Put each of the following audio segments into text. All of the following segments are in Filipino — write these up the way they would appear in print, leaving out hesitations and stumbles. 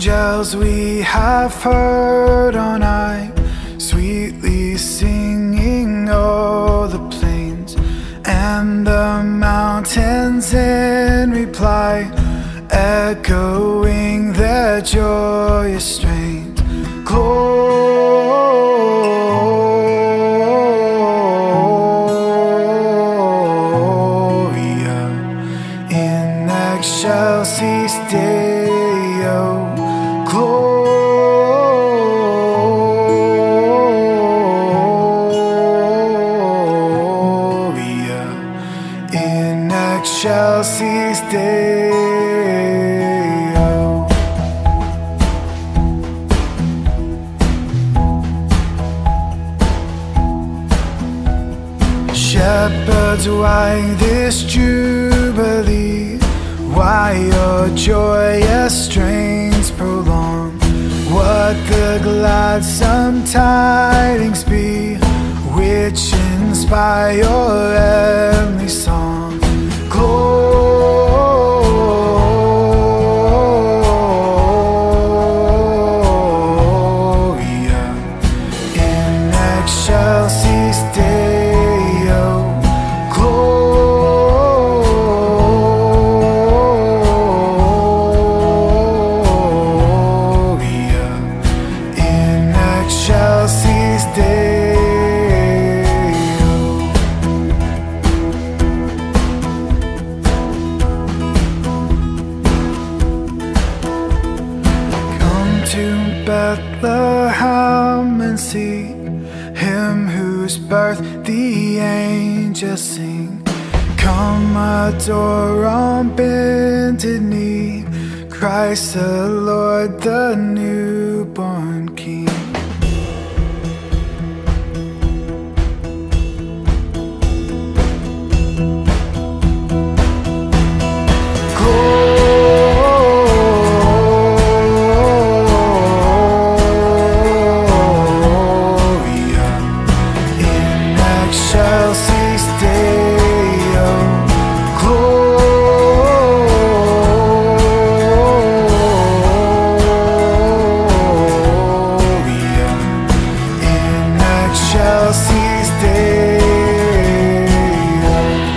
Angels we have heard on high, sweetly singing o'er the plains and the mountains in reply, echoing their joyous strains. Gloria in excelsis Deo. Gloria in excelsis Deo. Shepherds, why this jubilee? Why your joyous strains prolong? What the gladsome tidings be which inspire your heavenly song? Gloria in excelsis Deo. Gloria in excelsis Deo. Come to Bethlehem and see Him whose birth the angels sing. Come adore on bended knee Christ the Lord, the newborn King. Gloria in excelsis Deo. Gloria in excelsis Deo.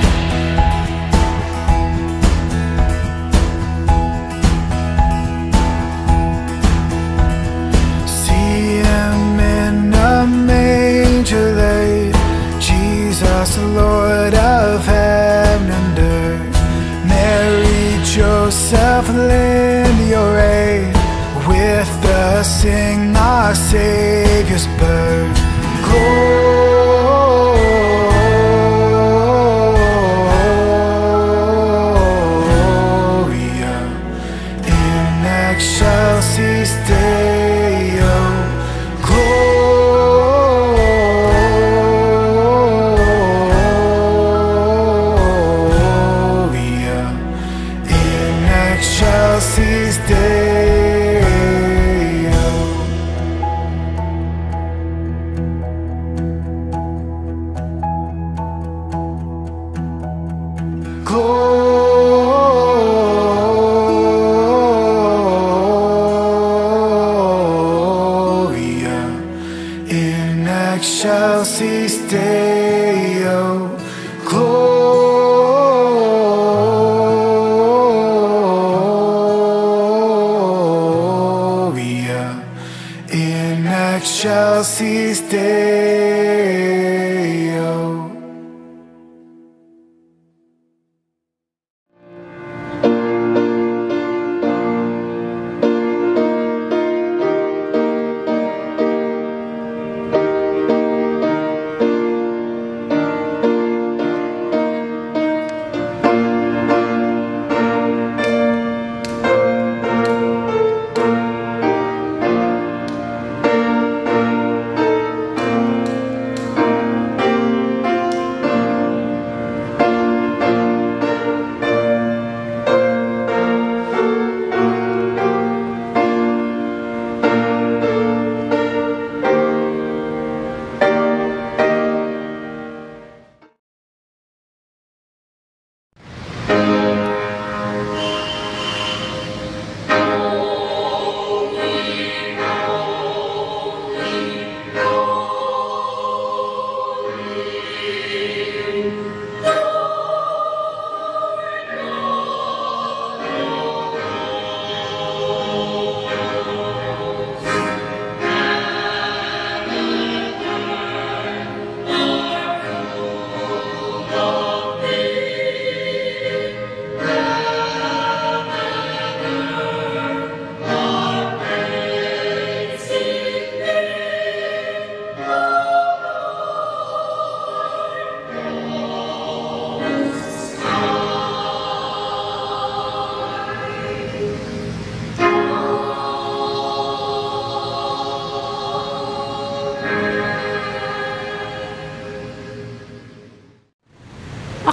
See Him in a manger laid, Jesus, Lord of heaven and earth. Mary, Joseph, lend your aid with us sing our Savior's birth. Gloria in excelsis Deo. Gloria in excelsis Deo. Gloria in excelsis Deo. Gloria in excelsis Deo.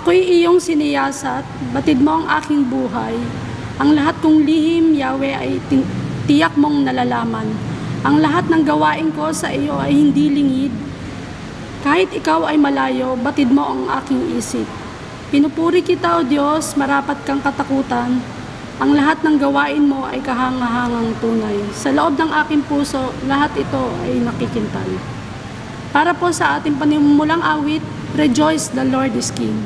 Ako'y iyong siniyasat, batid mo ang aking buhay. Ang lahat kong lihim, Yahweh, ay tiyak mong nalalaman. Ang lahat ng gawain ko sa iyo ay hindi lingid. Kahit ikaw ay malayo, batid mo ang aking isip. Pinupuri kita, O Diyos, marapat kang katakutan. Ang lahat ng gawain mo ay kahangahangang tunay. Sa loob ng aking puso, lahat ito ay nakikintal. Para po sa ating panimulang awit, Rejoice, the Lord is King.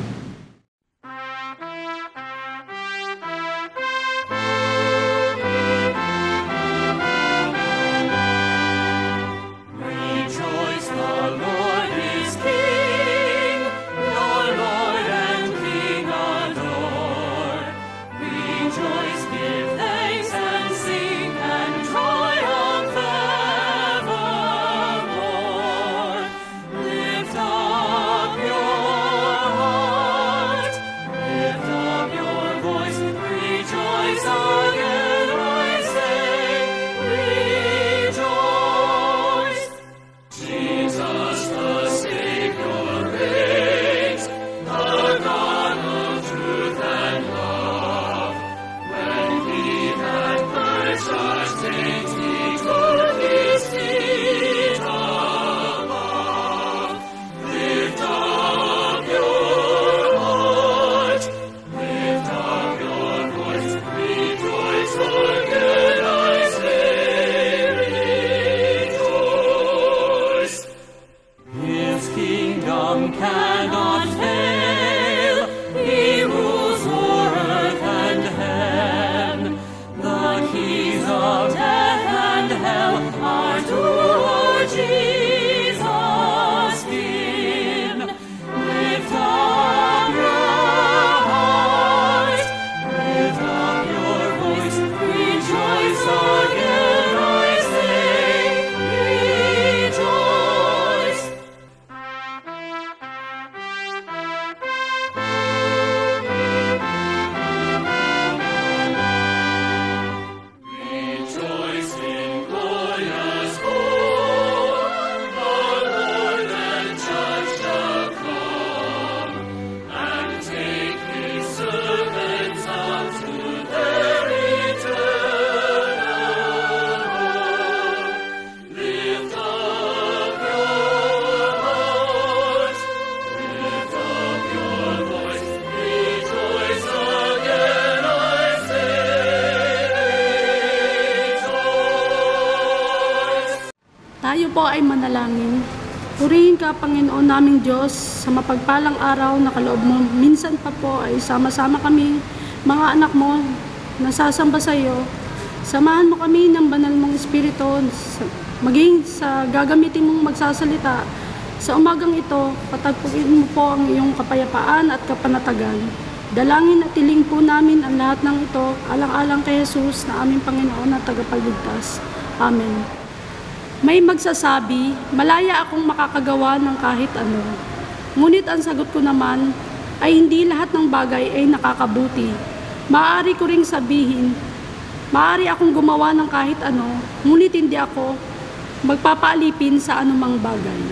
Tayo po ay manalangin. Purihin ka, Panginoon naming Diyos, sa mapagpalang araw na kaloob mo. Minsan pa po ay sama-sama kami, mga anak mo, nasasamba sa iyo. Samahan mo kami ng banal mong Espiritu, maging sa gagamitin mong magsasalita. Sa umagang ito, patagpuin mo po ang iyong kapayapaan at kapanatagan. Dalangin at tiling po namin ang lahat ng ito, alang-alang kay Jesus na aming Panginoon at tagapagligtas. Amen. May magsasabi, malaya akong makakagawa ng kahit ano. Ngunit ang sagot ko naman ay hindi lahat ng bagay ay nakakabuti. Maaari ko ring sabihin, maaari akong gumawa ng kahit ano, ngunit hindi ako magpapaalipin sa anumang bagay.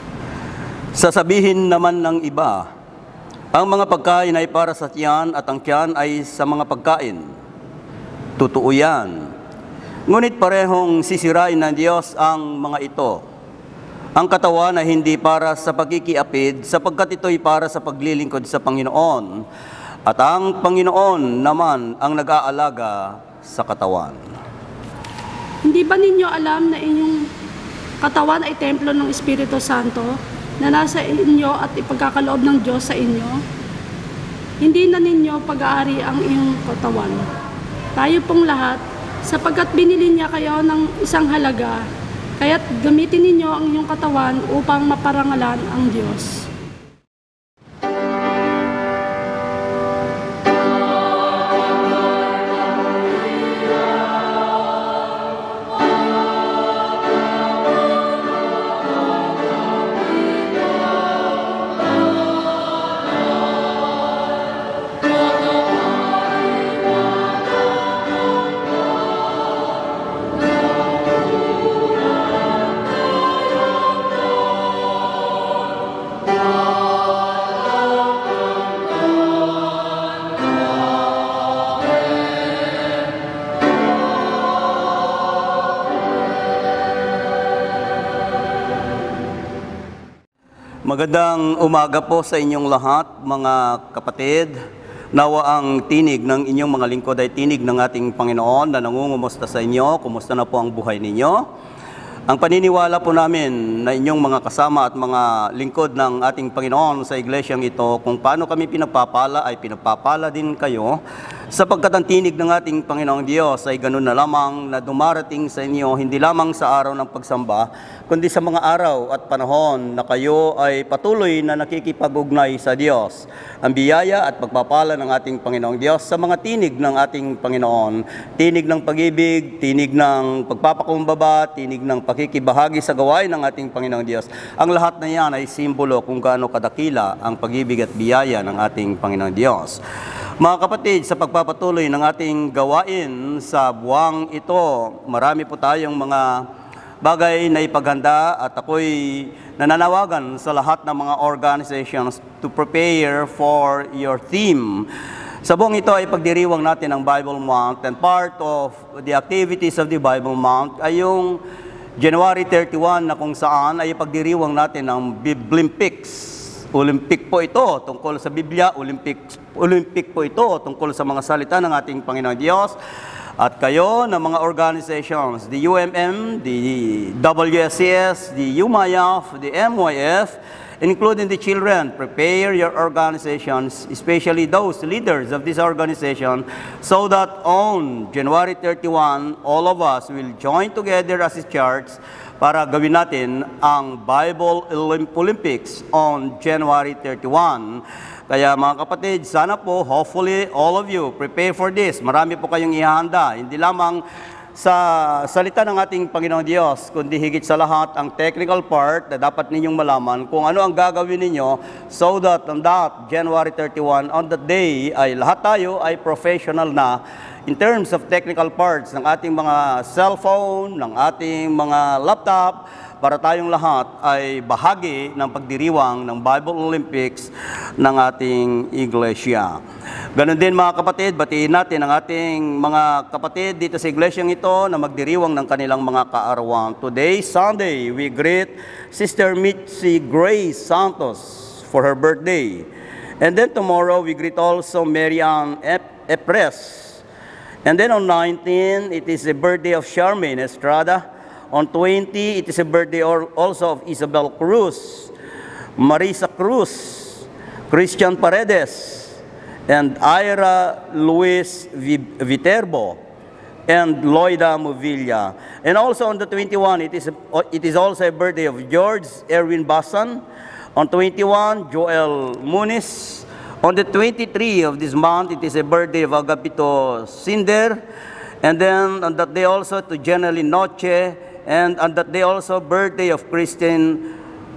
Sasabihin naman ng iba, ang mga pagkain ay para sa tiyan at ang tiyan ay sa mga pagkain. Totoo yan. Ngunit parehong sisirain ng Diyos ang mga ito. Ang katawan ay hindi para sa pagkikiapid, sapagkat ito'y para sa paglilingkod sa Panginoon. At ang Panginoon naman ang nag-aalaga sa katawan. Hindi ba ninyo alam na inyong katawan ay templo ng Espiritu Santo na nasa inyo at ipagkakaloob ng Diyos sa inyo? Hindi na ninyo pag-aari ang inyong katawan. Tayo pong lahat, sapagkat binili niya kayo ng isang halaga, kaya't gamitin ninyo ang inyong katawan upang maparangalan ang Diyos. Magandang umaga po sa inyong lahat, mga kapatid. Nawa ang tinig ng inyong mga lingkod ay tinig ng ating Panginoon na nangungumusta sa inyo. Kumusta na po ang buhay ninyo? Ang paniniwala po namin na inyong mga kasama at mga lingkod ng ating Panginoon sa iglesyang ito, kung paano kami pinapapala ay pinapapala din kayo, sapagkat ang tinig ng ating Panginoong Diyos ay ganun na lamang na dumarating sa inyo, hindi lamang sa araw ng pagsamba, kundi sa mga araw at panahon na kayo ay patuloy na nakikipag-ugnay sa Diyos. Ang biyaya at pagpapala ng ating Panginoong Diyos sa mga tinig ng ating Panginoon, tinig ng pag-ibig, tinig ng pagpapakumbaba, tinig ng pakikibahagi sa gawain ng ating Panginoong Diyos. Ang lahat na yan ay simbolo kung gaano kadakila ang pag-ibig at biyaya ng ating Panginoong Diyos. Mga kapatid, sa pagpapatuloy ng ating gawain sa buwang ito, marami po tayong mga bagay na ipaghanda at ako'y nananawagan sa lahat ng mga organizations to prepare for your theme. Sa buwang ito ay pagdiriwang natin ang Bible Month, and part of the activities of the Bible Month ay yung January 31 na kung saan ay pagdiriwang natin ang Biblimpics. Olympic po ito tungkol sa Biblia, Olympic po ito tungkol sa mga salita ng ating Panginoon Diyos. At kayo ng mga organizations, the UMM, the WSCS, the UMIF, the MYF, including the children, prepare your organizations, especially those leaders of this organization, so that on January 31, all of us will join together as a church para gawin natin ang Bible Olympics on January 31. Kaya mga kapatid, sana po, hopefully, all of you, prepare for this. Marami po kayong ihahanda. Hindi lamang sa salita ng ating Panginoong Diyos, kundi higit sa lahat ang technical part na dapat ninyong malaman kung ano ang gagawin ninyo so that on that January 31, on that day, ay lahat tayo ay professional na in terms of technical parts ng ating mga cellphone, ng ating mga laptop, para tayong lahat ay bahagi ng pagdiriwang ng Bible Olympics ng ating iglesia. Ganon din mga kapatid, batiin natin ang ating mga kapatid dito sa iglesyang ito na magdiriwang ng kanilang mga kaarawan. Today, Sunday, we greet Sister Mitzi Grace Santos for her birthday. And then tomorrow, we greet also Marian Epres. And then on 19, it is the birthday of Charmaine Estrada. On 20, it is a birthday also of Isabel Cruz, Marisa Cruz, Christian Paredes, and Ira Luis Viterbo, and Loida Movilla. And also on the 21, it is also a birthday of George Erwin Basan. On 21, Joel Muniz. On the 23 of this month, it is a birthday of Agapito Cinder. And then on that day also to Jenny Noche. And on that day also, birthday of Christine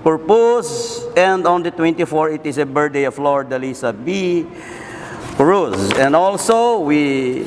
Corpus. And on the 24, it is a birthday of Lord Elisa B. Cruz. And also, we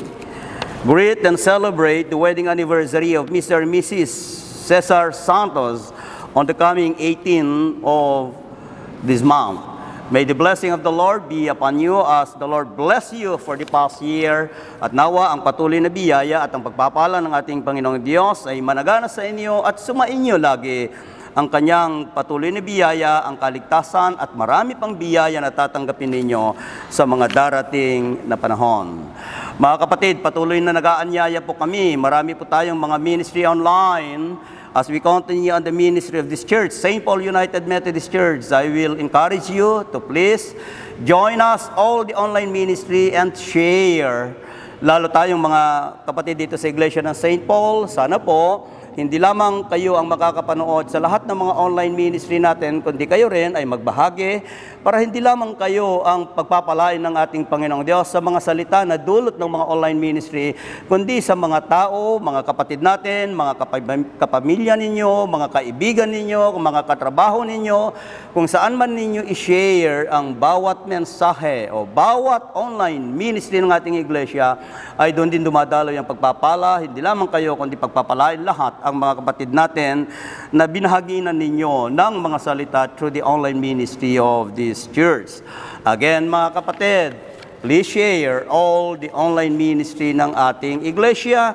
greet and celebrate the wedding anniversary of Mr. and Mrs. Cesar Santos on the coming 18 of this month. May the blessing of the Lord be upon you as the Lord bless you for the past year. At nawa ang patuloy na biyaya at ang pagpapala ng ating Panginoong Diyos ay managana sa inyo at sumainyo lagi ang kanyang patuloy na biyaya, ang kaligtasan at marami pang biyaya na tatanggapin ninyo sa mga darating na panahon. Mga kapatid, patuloy na nag-aanyaya po kami. Marami po tayong mga ministry online. As we continue on the ministry of this church, St. Paul United Methodist Church, I will encourage you to please join us all the online ministry and share. Lalo tayong mga kapatid dito sa Iglesia ng St. Paul, sana po, hindi lamang kayo ang makakapanood sa lahat ng mga online ministry natin, kundi kayo rin ay magbahagi para hindi lamang kayo ang pagpapalain ng ating Panginoong Diyos sa mga salita na dulot ng mga online ministry, kundi sa mga tao, mga kapatid natin, mga kapamilya ninyo, mga kaibigan ninyo, mga katrabaho ninyo, kung saan man ninyo i-share ang bawat mensahe o bawat online ministry ng ating iglesia, ay doon din dumadalo yung pagpapala, hindi lamang kayo, kundi pagpapalain lahat ang mga kapatid natin na binahaginan ninyo ng mga salita through the online ministry of this church. Again, mga kapatid, please share all the online ministry ng ating iglesia.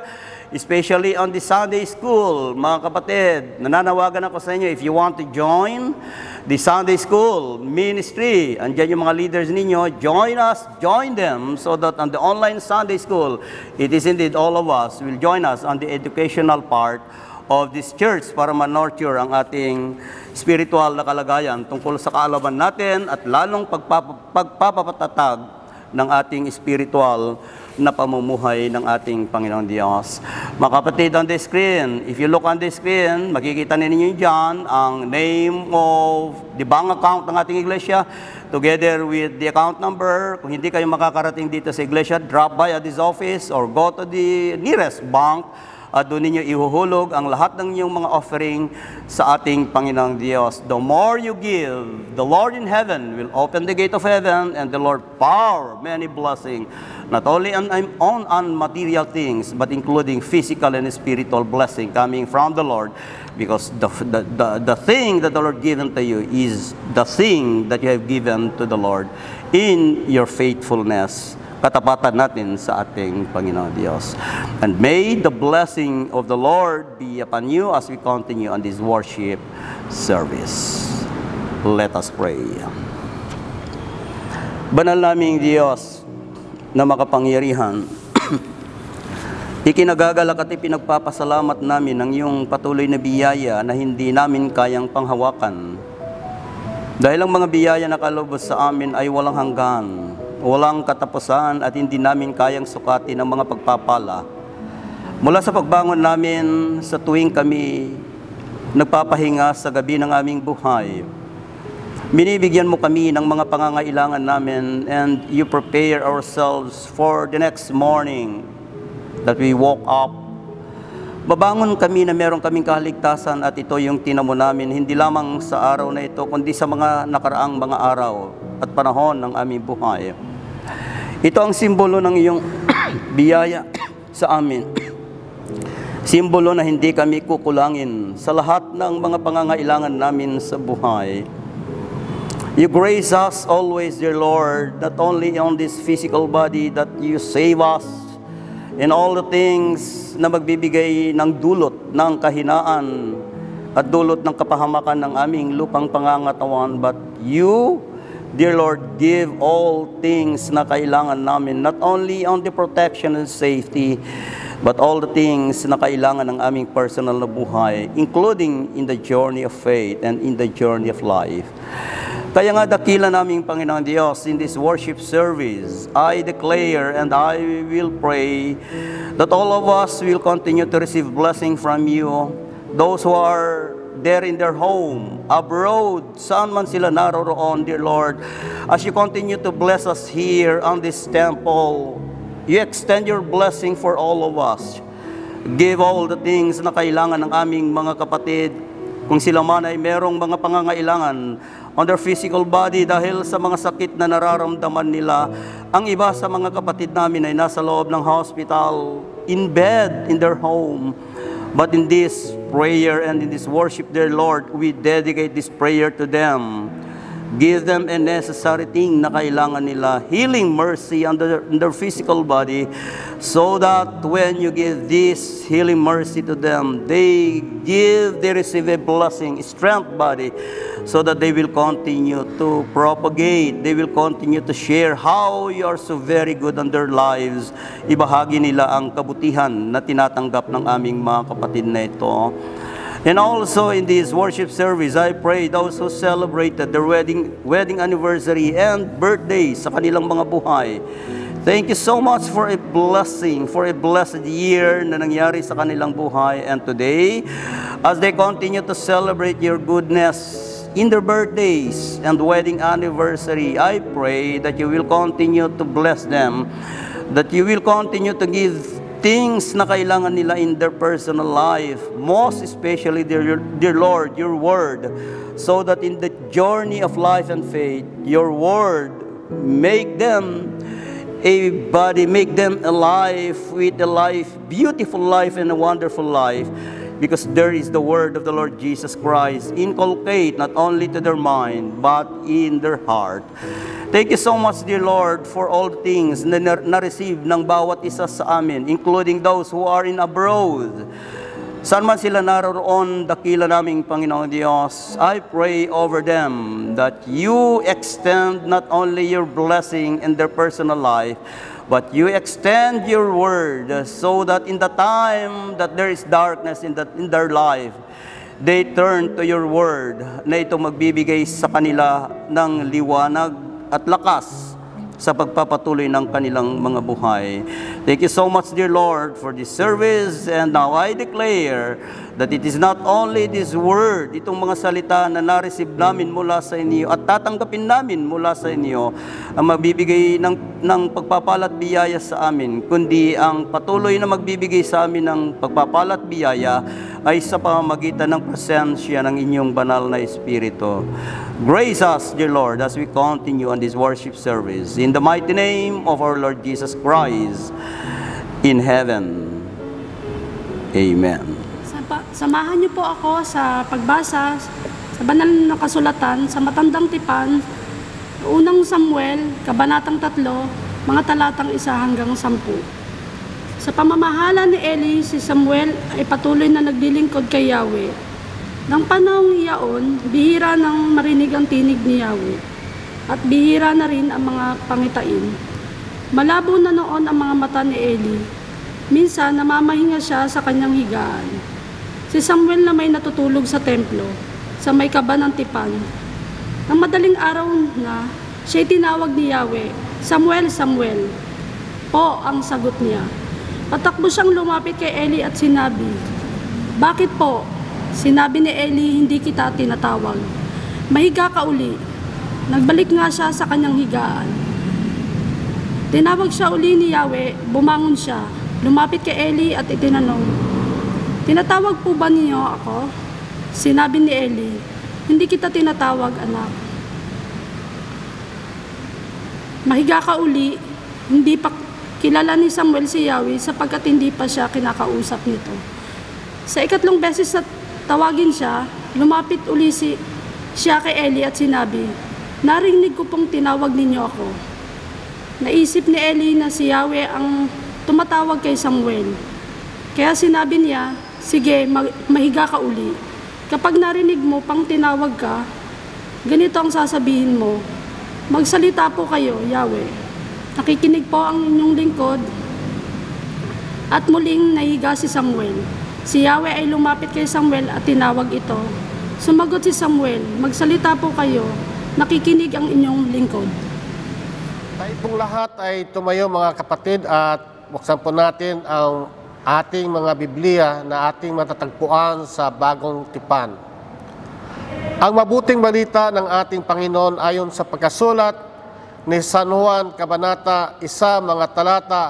especially on the Sunday school. Mga kapatid, nananawagan ako sa inyo, if you want to join the Sunday school ministry, andyan yung mga leaders ninyo, join us, join them, so that on the online Sunday school, it is indeed all of us will join us on the educational part of this church para ma-nurture ang ating spiritual na kalagayan tungkol sa kaalaman natin at lalong pagpapatatag ng ating spiritual na pamumuhay ng ating Panginoon Diyos. Mga kapatid, on the screen, if you look on the screen, makikita ninyo dyan ang name of the bank account ng ating iglesia together with the account number. Kung hindi kayo makakarating dito sa iglesia, drop by at this office or go to the nearest bank at doon ninyo ihuhulog ang lahat ng inyong mga offering sa ating Panginoong Diyos. The more you give, the Lord in heaven will open the gate of heaven and the Lord pour many blessings, not only on material things, but including physical and spiritual blessing coming from the Lord, because the thing that the Lord given to you is the thing that you have given to the Lord in your faithfulness, katapatan natin sa ating Panginoon Diyos. And may the blessing of the Lord be upon you as we continue on this worship service. Let us pray. Banal naming Diyos na makapangyarihan, ikinagagalak at ipinagpapasalamat namin ang iyong patuloy na biyaya na hindi namin kayang panghawakan. Dahil ang mga biyaya na kalubos sa amin ay walang hanggan, walang katapusan at hindi namin kayang sukatin ang mga pagpapala. Mula sa pagbangon namin sa tuwing kami nagpapahinga sa gabi ng aming buhay, binibigyan mo kami ng mga pangangailangan namin, and you prepare ourselves for the next morning that we woke up. Babangon kami na meron kaming kaligtasan at ito yung tinamo namin, hindi lamang sa araw na ito, kundi sa mga nakaraang mga araw at panahon ng aming buhay. Ito ang simbolo ng iyong biyaya sa amin. Simbolo na hindi kami kukulangin sa lahat ng mga pangangailangan namin sa buhay. You grace us always, dear Lord, not only on this physical body, that you save us in all the things na magbibigay ng dulot ng kahinaan at dulot ng kapahamakan ng aming lupang pangangatawan. But you, dear Lord, give all things na kailangan namin, not only on the protection and safety, but all the things na kailangan ng aming personal na buhay, including in the journey of faith and in the journey of life. Kaya nga dakila naming Panginoon Diyos, in this worship service, I declare and I will pray that all of us will continue to receive blessing from you. Those who are there in their home, abroad, saan man sila naroroon, dear Lord, as you continue to bless us here on this temple, you extend your blessing for all of us. Give all the things na kailangan ng aming mga kapatid, kung sila man ay merong mga pangangailangan on their physical body dahil sa mga sakit na nararamdaman nila. Ang iba sa mga kapatid namin ay nasa loob ng hospital, in bed, in their home. But in this prayer and in this worship, dear Lord, we dedicate this prayer to them. Give them a necessary thing na kailangan nila, healing mercy on their physical body, so that when you give this healing mercy to them, they receive a blessing, strength body, so that they will continue to propagate, they will continue to share how you are so very good on their lives. Ibahagi nila ang kabutihan na tinatanggap ng aming mga kapatid na ito. And also in this worship service, I pray those who celebrated their wedding anniversary and birthday sa kanilang mga buhay. Thank you so much for a blessing, for a blessed year na nangyari sa kanilang buhay. And today, as they continue to celebrate your goodness in their birthdays and wedding anniversary, I pray that you will continue to bless them, that you will continue to give things na kailangan nila in their personal life, most especially, dear Lord, your word, so that in the journey of life and faith, your word make them a body, make them alive with a life, beautiful life and a wonderful life. because there is the word of the Lord Jesus Christ inculcate not only to their mind, but in their heart. Thank you so much, dear Lord, for all things na na-receive ng bawat isa sa amin, including those who are in abroad. Saan man sila naroon, dakila naming Panginoon Diyos, I pray over them that you extend not only your blessing in their personal life, but you extend your word so that in the time that there is darkness in their life, they turn to your word na ito magbibigay sa kanila ng liwanag at lakas sa pagpapatuloy ng kanilang mga buhay. Thank you so much, dear Lord, for this service. And now I declare that it is not only this word, itong mga salita na na-receive namin mula sa inyo at tatanggapin namin mula sa inyo ang magbibigay ng pagpapalat biyaya sa amin, kundi ang patuloy na magbibigay sa amin ng pagpapalat biyaya ay sa pamamagitan ng presensya ng inyong banal na Espiritu. Grace us, dear Lord, as we continue on this worship service. In the mighty name of our Lord Jesus Christ in heaven. Amen. Samahan niyo po ako sa pagbasa sa banal na kasulatan sa Matandang Tipan, Unang Samuel, Kabanatang 3, mga talatang 1 hanggang 10. Sa pamamahala ni Eli, si Samuel ay patuloy na naglilingkod kay Yahweh. Nang panahong iyaon, bihira nang marinig ang tinig ni Yahweh, at bihira na rin ang mga pangitain. Malabo na noon ang mga mata ni Eli. Minsan, namamahinga siya sa kanyang higaan. Si Samuel na may natutulog sa templo, sa may kaba ng tipan. Nang madaling araw na, siya'y tinawag ni Yahweh, "Samuel, Samuel." Po ang sagot niya. Patakbo siyang lumapit kay Eli at sinabi, "Bakit po?" Sinabi ni Eli, "Hindi kita tinatawag. Mahiga ka uli." Nagbalik nga siya sa kanyang higaan. Tinawag siya uli ni Yahweh, bumangon siya, lumapit kay Eli at itinanong, "Tinatawag po ba niyo ako?" Sinabi ni Eli, "Hindi kita tinatawag, anak." Mahiga ka uli. Hindi pa kilala ni Samuel si Yahweh sapagkat hindi pa siya kinakausap nito. Sa ikatlong beses na tawagin siya, lumapit uli siya kay Eli at sinabi, "Narinig ko pong tinawag ninyo ako." Naisip ni Eli na si Yahweh ang tumatawag kay Samuel. Kaya sinabi niya, "Sige, mahiga ka uli. Kapag narinig mo pang tinawag ka, ganito ang sasabihin mo, 'Magsalita po kayo, Yahweh. Nakikinig po ang inyong lingkod." At muling nahiga si Samuel. Si Yahweh ay lumapit kay Samuel at tinawag ito. Sumagot si Samuel, "Magsalita po kayo, nakikinig ang inyong lingkod." Tayo pong lahat ay tumayo, mga kapatid, at buksan po natin ang ating mga Biblia na ating matatagpuan sa Bagong Tipan. Ang mabuting balita ng ating Panginoon ayon sa pagkasulat ni San Juan, Kabanata 1, mga talata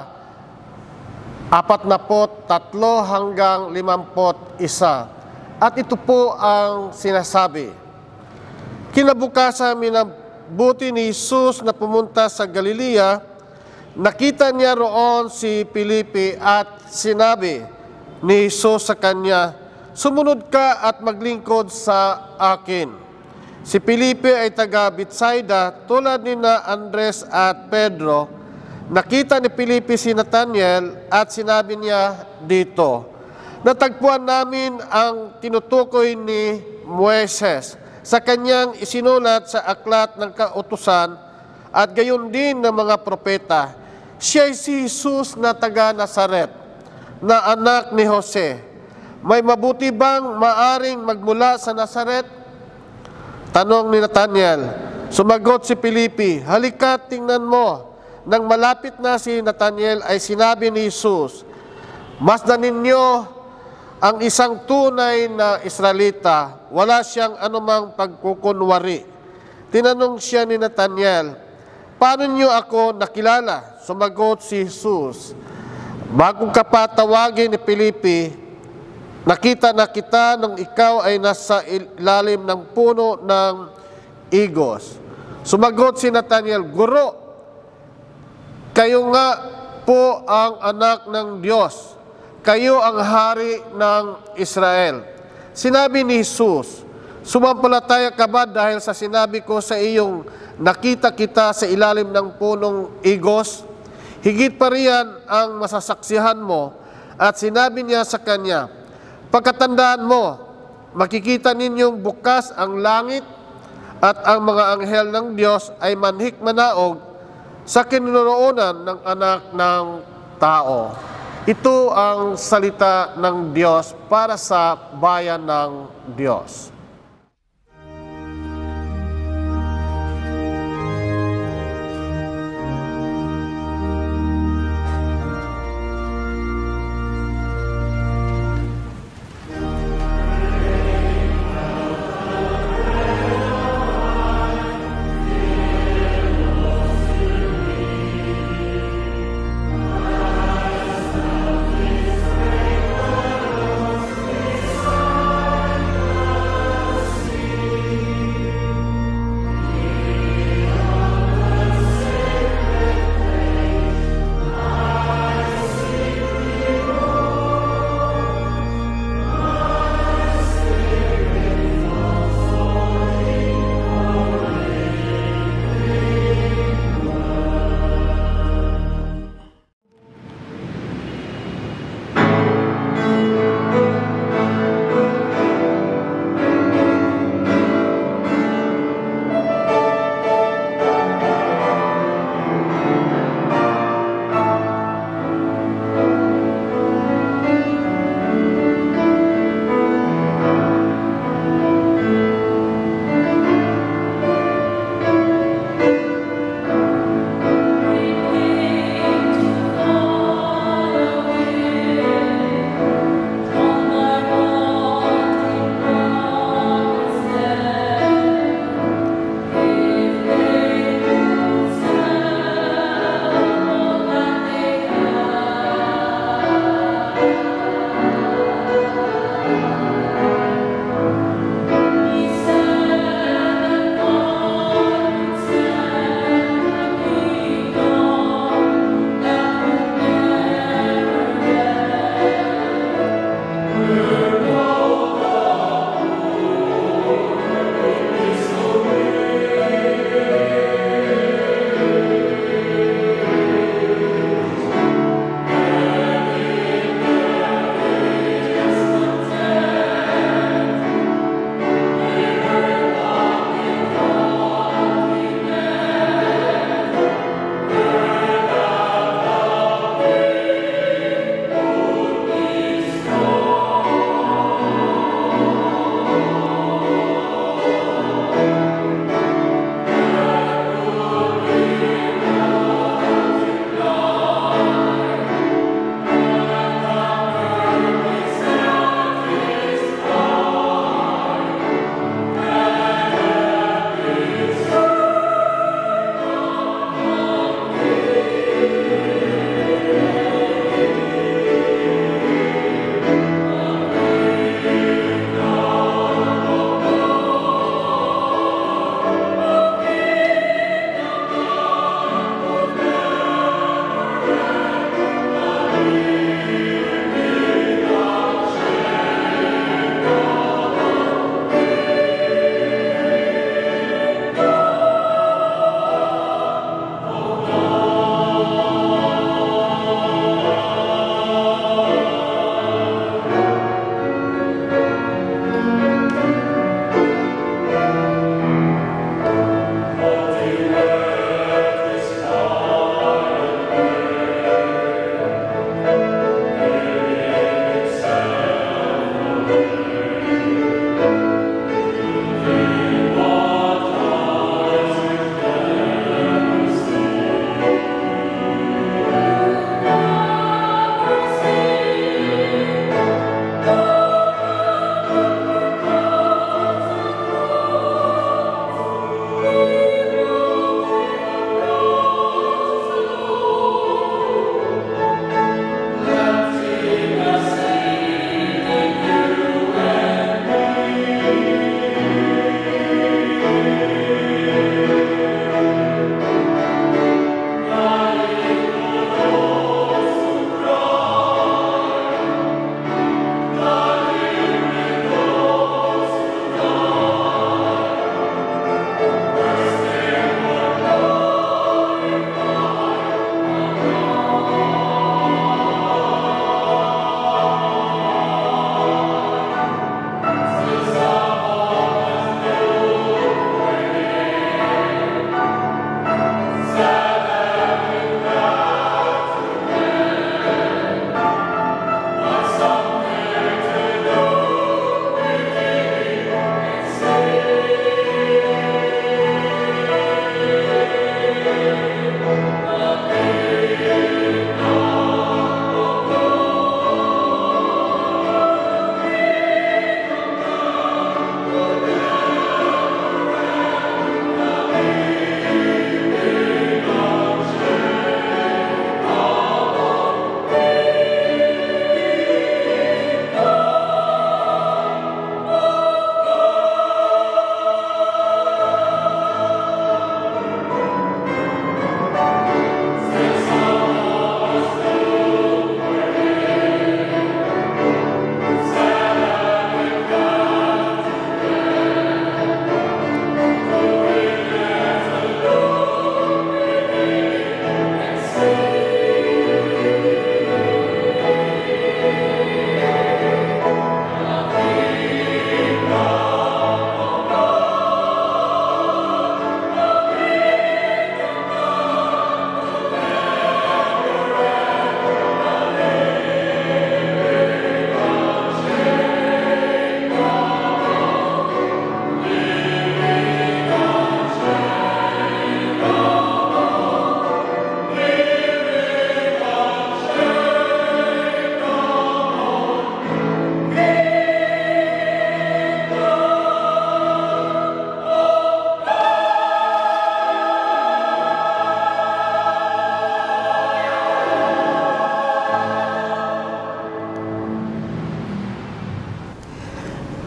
43 hanggang 51. At ito po ang sinasabi. Kinabukasan, minabuti ni Jesus na pumunta sa Galilea. Nakita niya roon si Felipe at sinabi ni Jesus sa kanya, "Sumunod ka at maglingkod sa akin." Si Felipe ay taga Betsaida, tulad ni na Andres at Pedro. Nakita ni Felipe si Nathanael at sinabi niya dito, "Natagpuan namin ang tinutukoy ni Moises sa kanyang isinulat sa aklat ng kautusan at gayon din ng mga propeta. Siya ay si Jesus na taga Nazaret, na anak ni Jose. May mabuti bang maaring magmula sa Nazaret?" Tanong ni Nathanael. Sumagot si Felipe, "Halika, tingnan mo." Nang malapit na si Nathanael ay sinabi ni Jesus, "Masdan ninyo ang isang tunay na Israelita, wala siyang anumang pagkukunwari." Tinanong siya ni Nathanael, "Paano niyo ako nakilala?" Sumagot si Jesus, "Bago ka pa tawagin ni Felipe, nakita na kita nung ikaw ay nasa ilalim ng puno ng igos." Sumagot si Nathanael, "Guro, kayo nga po ang anak ng Diyos. kayo ang hari ng Israel. Sinabi ni Jesus, sumampalataya ka ba dahil sa sinabi ko sa iyong nakita kita sa ilalim ng punong igos? Higit pa riyan ang masasaksihan mo. At sinabi niya sa kanya, pagkatandaan mo, makikita ninyong bukas ang langit at ang mga anghel ng Diyos ay manhik manaog sa kinaroonan ng anak ng tao. Ito ang salita ng Diyos para sa bayan ng Diyos.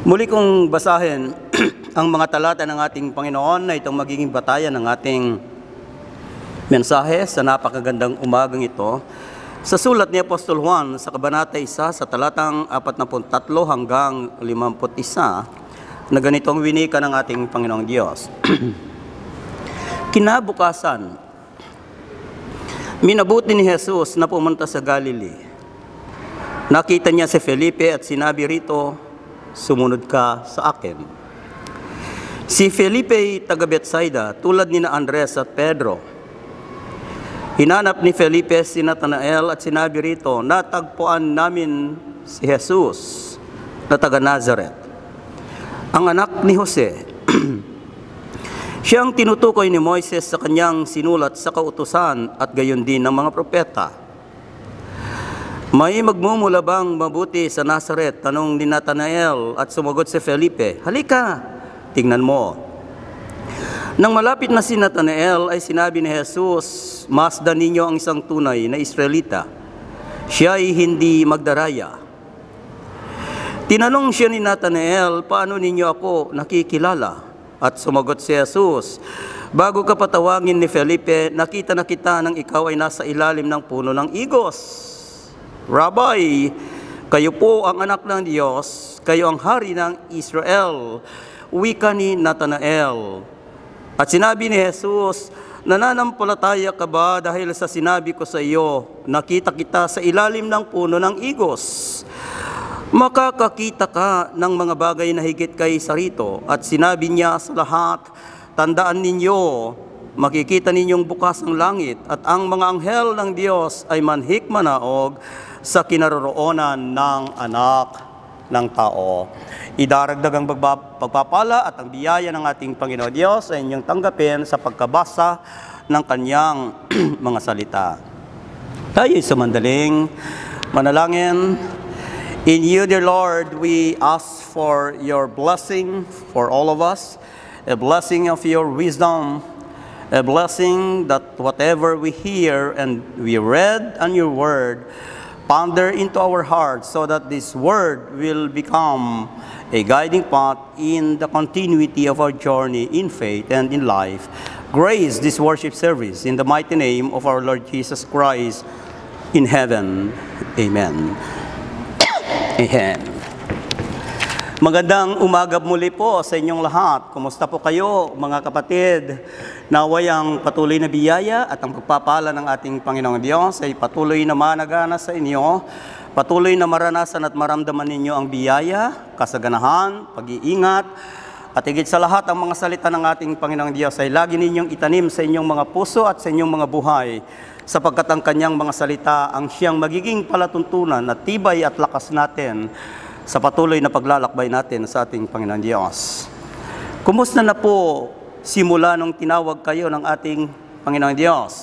Muli kong basahin ang mga talata ng ating Panginoon na itong magiging batayan ng ating mensahe sa napakagandang umagang ito. Sa sulat ni Apostol Juan sa Kabanata 1 sa talatang 43 hanggang 51 na ganito ang winika ng ating Panginoong Diyos. Kinabukasan, minabuti ni Jesus na pumunta sa Galilee. Nakita niya si Felipe at sinabi rito, "Sumunod ka sa akin." Si Felipe ay taga Betsaida, tulad ni Andres at Pedro. Hinanap ni Felipe si Natanael at sinabi rito, "Natagpuan namin si Jesus na taga Nazaret, ang anak ni Jose." Siya ang tinutukoy ni Moises sa kanyang sinulat sa kautusan at gayon din ng mga propeta. "May magmumula bang mabuti sa Nazaret?" tanong ni Natanael at sumagot si Felipe, "Halika, tingnan mo." Nang malapit na si Natanael ay sinabi ni Jesus, "Masdan ninyo ang isang tunay na Israelita. Siya ay hindi magdaraya." Tinanong siya ni Natanael, "Paano ninyo ako nakikilala?" At sumagot si Jesus, "Bago ka patawagin ni Felipe, nakita na kita nang ikaw ay nasa ilalim ng puno ng igos." "Rabbi, kayo po ang anak ng Diyos, kayo ang hari ng Israel," wika ni Natanael. At sinabi ni Jesus, "Nananampalataya ka ba dahil sa sinabi ko sa iyo, nakita kita sa ilalim ng puno ng igos? Makakakita ka ng mga bagay na higit kaysa rito." At sinabi niya sa lahat, "Tandaan ninyo, makikita ninyong bukas ang langit at ang mga anghel ng Diyos ay manhik manaog sa kinaroroonan ng anak ng tao." Idaragdag ang pagpapala at ang biyaya ng ating Panginoon Diyos ay inyong tanggapin sa pagkabasa ng kanyang mga salita. Tayo sa mandaling manalangin. In you, dear Lord, we ask for your blessing for all of us, a blessing of your wisdom, a blessing that whatever we hear and we read on your word, ponder into our hearts so that this word will become a guiding path in the continuity of our journey in faith and in life. Grace this worship service in the mighty name of our Lord Jesus Christ in heaven. Amen. Amen. Magandang umaga muli po sa inyong lahat. Kumusta po kayo, mga kapatid? Naway ang patuloy na biyaya at ang pagpapala ng ating Panginoong Diyos ay patuloy na managana sa inyo. Patuloy na maranasan at maramdaman ninyo ang biyaya, kasaganahan, pag-iingat, at higit sa lahat ang mga salita ng ating Panginoong Diyos ay lagi ninyong itanim sa inyong mga puso at sa inyong mga buhay, sapagkat ang kanyang mga salita ang siyang magiging palatuntunan at tibay at lakas natin sa patuloy na paglalakbay natin sa ating Panginoong Diyos. Kumusta na po simula nung tinawag kayo ng ating Panginoong Diyos?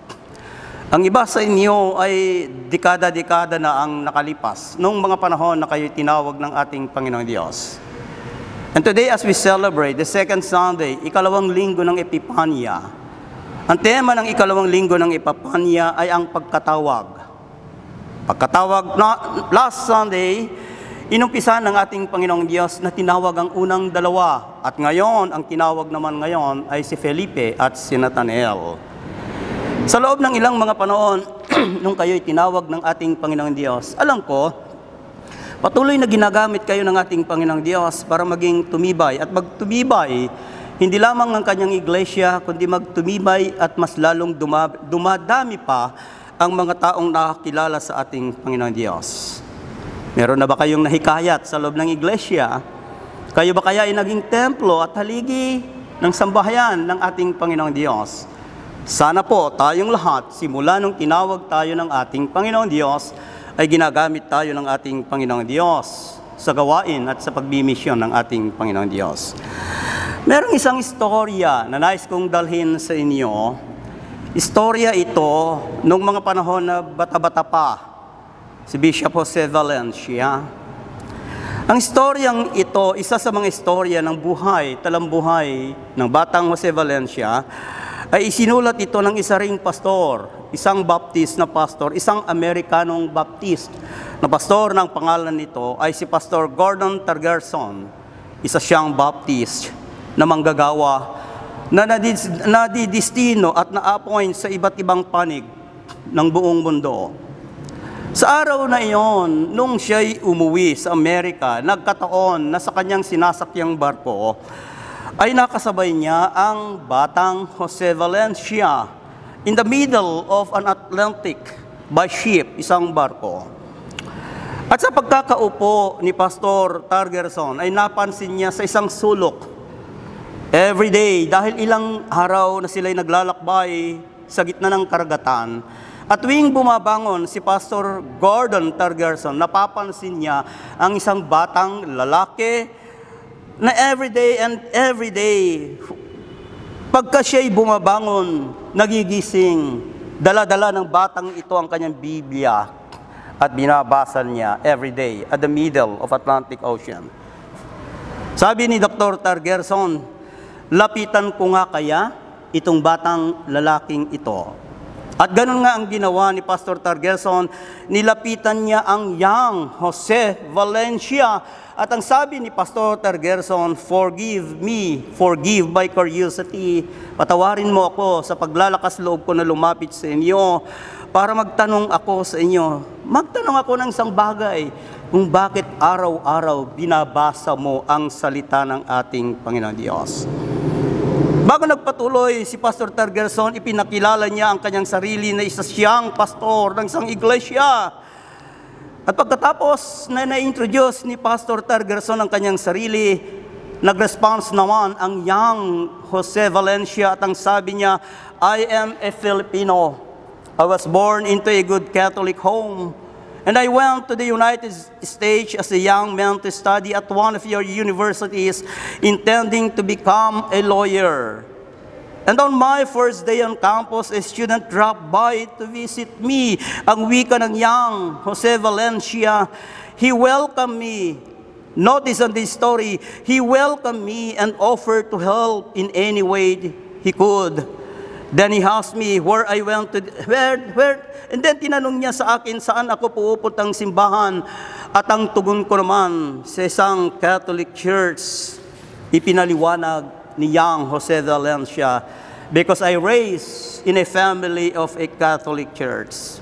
Ang iba sa inyo ay dekada-dekada na ang nakalipas nung mga panahon na kayo tinawag ng ating Panginoong Diyos. And today as we celebrate the second Sunday, ikalawang linggo ng Epipanya, ang tema ng ikalawang linggo ng Epipanya ay ang pagkatawag. Pagkatawag na last Sunday, inumpisa ng ating Panginoong Diyos na tinawag ang unang dalawa. At ngayon, ang tinawag naman ngayon ay si Felipe at si Natanael. Sa loob ng ilang mga panahon, nung kayo'y tinawag ng ating Panginoong Diyos, alam ko, patuloy na ginagamit kayo ng ating Panginoong Diyos para maging tumibay. At magtumibay, hindi lamang ang kanyang iglesia, kundi magtumibay at mas lalong dumadami pa ang mga taong nakakilala sa ating Panginoong Diyos. Meron na ba kayong nahikayat sa loob ng iglesia? Kayo ba kaya ay naging templo at haligi ng sambahayan ng ating Panginoong Diyos? Sana po tayong lahat, simula nung tinawag tayo ng ating Panginoong Diyos, ay ginagamit tayo ng ating Panginoong Diyos sa gawain at sa pagbimisyon ng ating Panginoong Diyos. Merong isang istorya na nais kong dalhin sa inyo. Istorya ito nung mga panahon na bata-bata pa, si Bishop Jose Valencia. Ang istoryang ito, isa sa mga istorya ng buhay, talambuhay ng batang Jose Valencia, ay isinulat ito ng isa ring pastor, isang Baptist na pastor, isang Amerikanong Baptist na pastor. Ng pangalan nito ay si Pastor Gordon Targerson. isa siyang Baptist na manggagawa na nadidistino at na-appoint sa iba't ibang panig ng buong mundo. Sa araw na iyon, nung siya'y umuwi sa Amerika, nagkataon na sa kanyang sinasakyang barko, ay nakasabay niya ang batang Jose Valencia in the middle of an Atlantic by ship, isang barko. At sa pagkakaupo ni Pastor Targerson, ay napansin niya sa isang sulok every day, dahil ilang araw na sila'y naglalakbay sa gitna ng karagatan. At tuwing bumabangon si Pastor Gordon Targerson, napapansin niya ang isang batang lalaki na every day, pagka siya'y bumabangon, nagigising, dala-dala ng batang ito ang kanyang Biblia at binabasa niya every day at the middle of Atlantic Ocean. Sabi ni Dr. Targerson, lapitan ko nga kaya itong batang lalaking ito. At ganun nga ang ginawa ni Pastor Targerson, nilapitan niya ang young Jose Valencia. At ang sabi ni Pastor Targerson, forgive my curiosity. Patawarin mo ako sa paglalakas loob ko na lumapit sa inyo para magtanong ako sa inyo. Magtanong ako ng isang bagay, kung bakit araw-araw binabasa mo ang salita ng ating Panginoon Diyos. Bago nagpatuloy si Pastor Targerson, ipinakilala niya ang kanyang sarili na isa siyang pastor ng isang iglesia. At pagkatapos na na-introduce ni Pastor Targerson ang kanyang sarili, nag-response naman ang young Jose Valencia at ang sabi niya, I am a Filipino. I was born into a good Catholic home. And I went to the United States as a young man to study at one of your universities, intending to become a lawyer. And on my first day on campus, a student dropped by to visit me. Ang wika ng young Jose Valencia, he welcomed me. Notice on this story, he welcomed me and offered to help in any way he could. Then he asked me where I went to, and then tinanong niya sa akin saan ako pupuntang simbahan. At ang tugon ko naman sa isang Catholic church, ipinaliwanag ni young Jose Valencia, because I raised in a family of a Catholic church.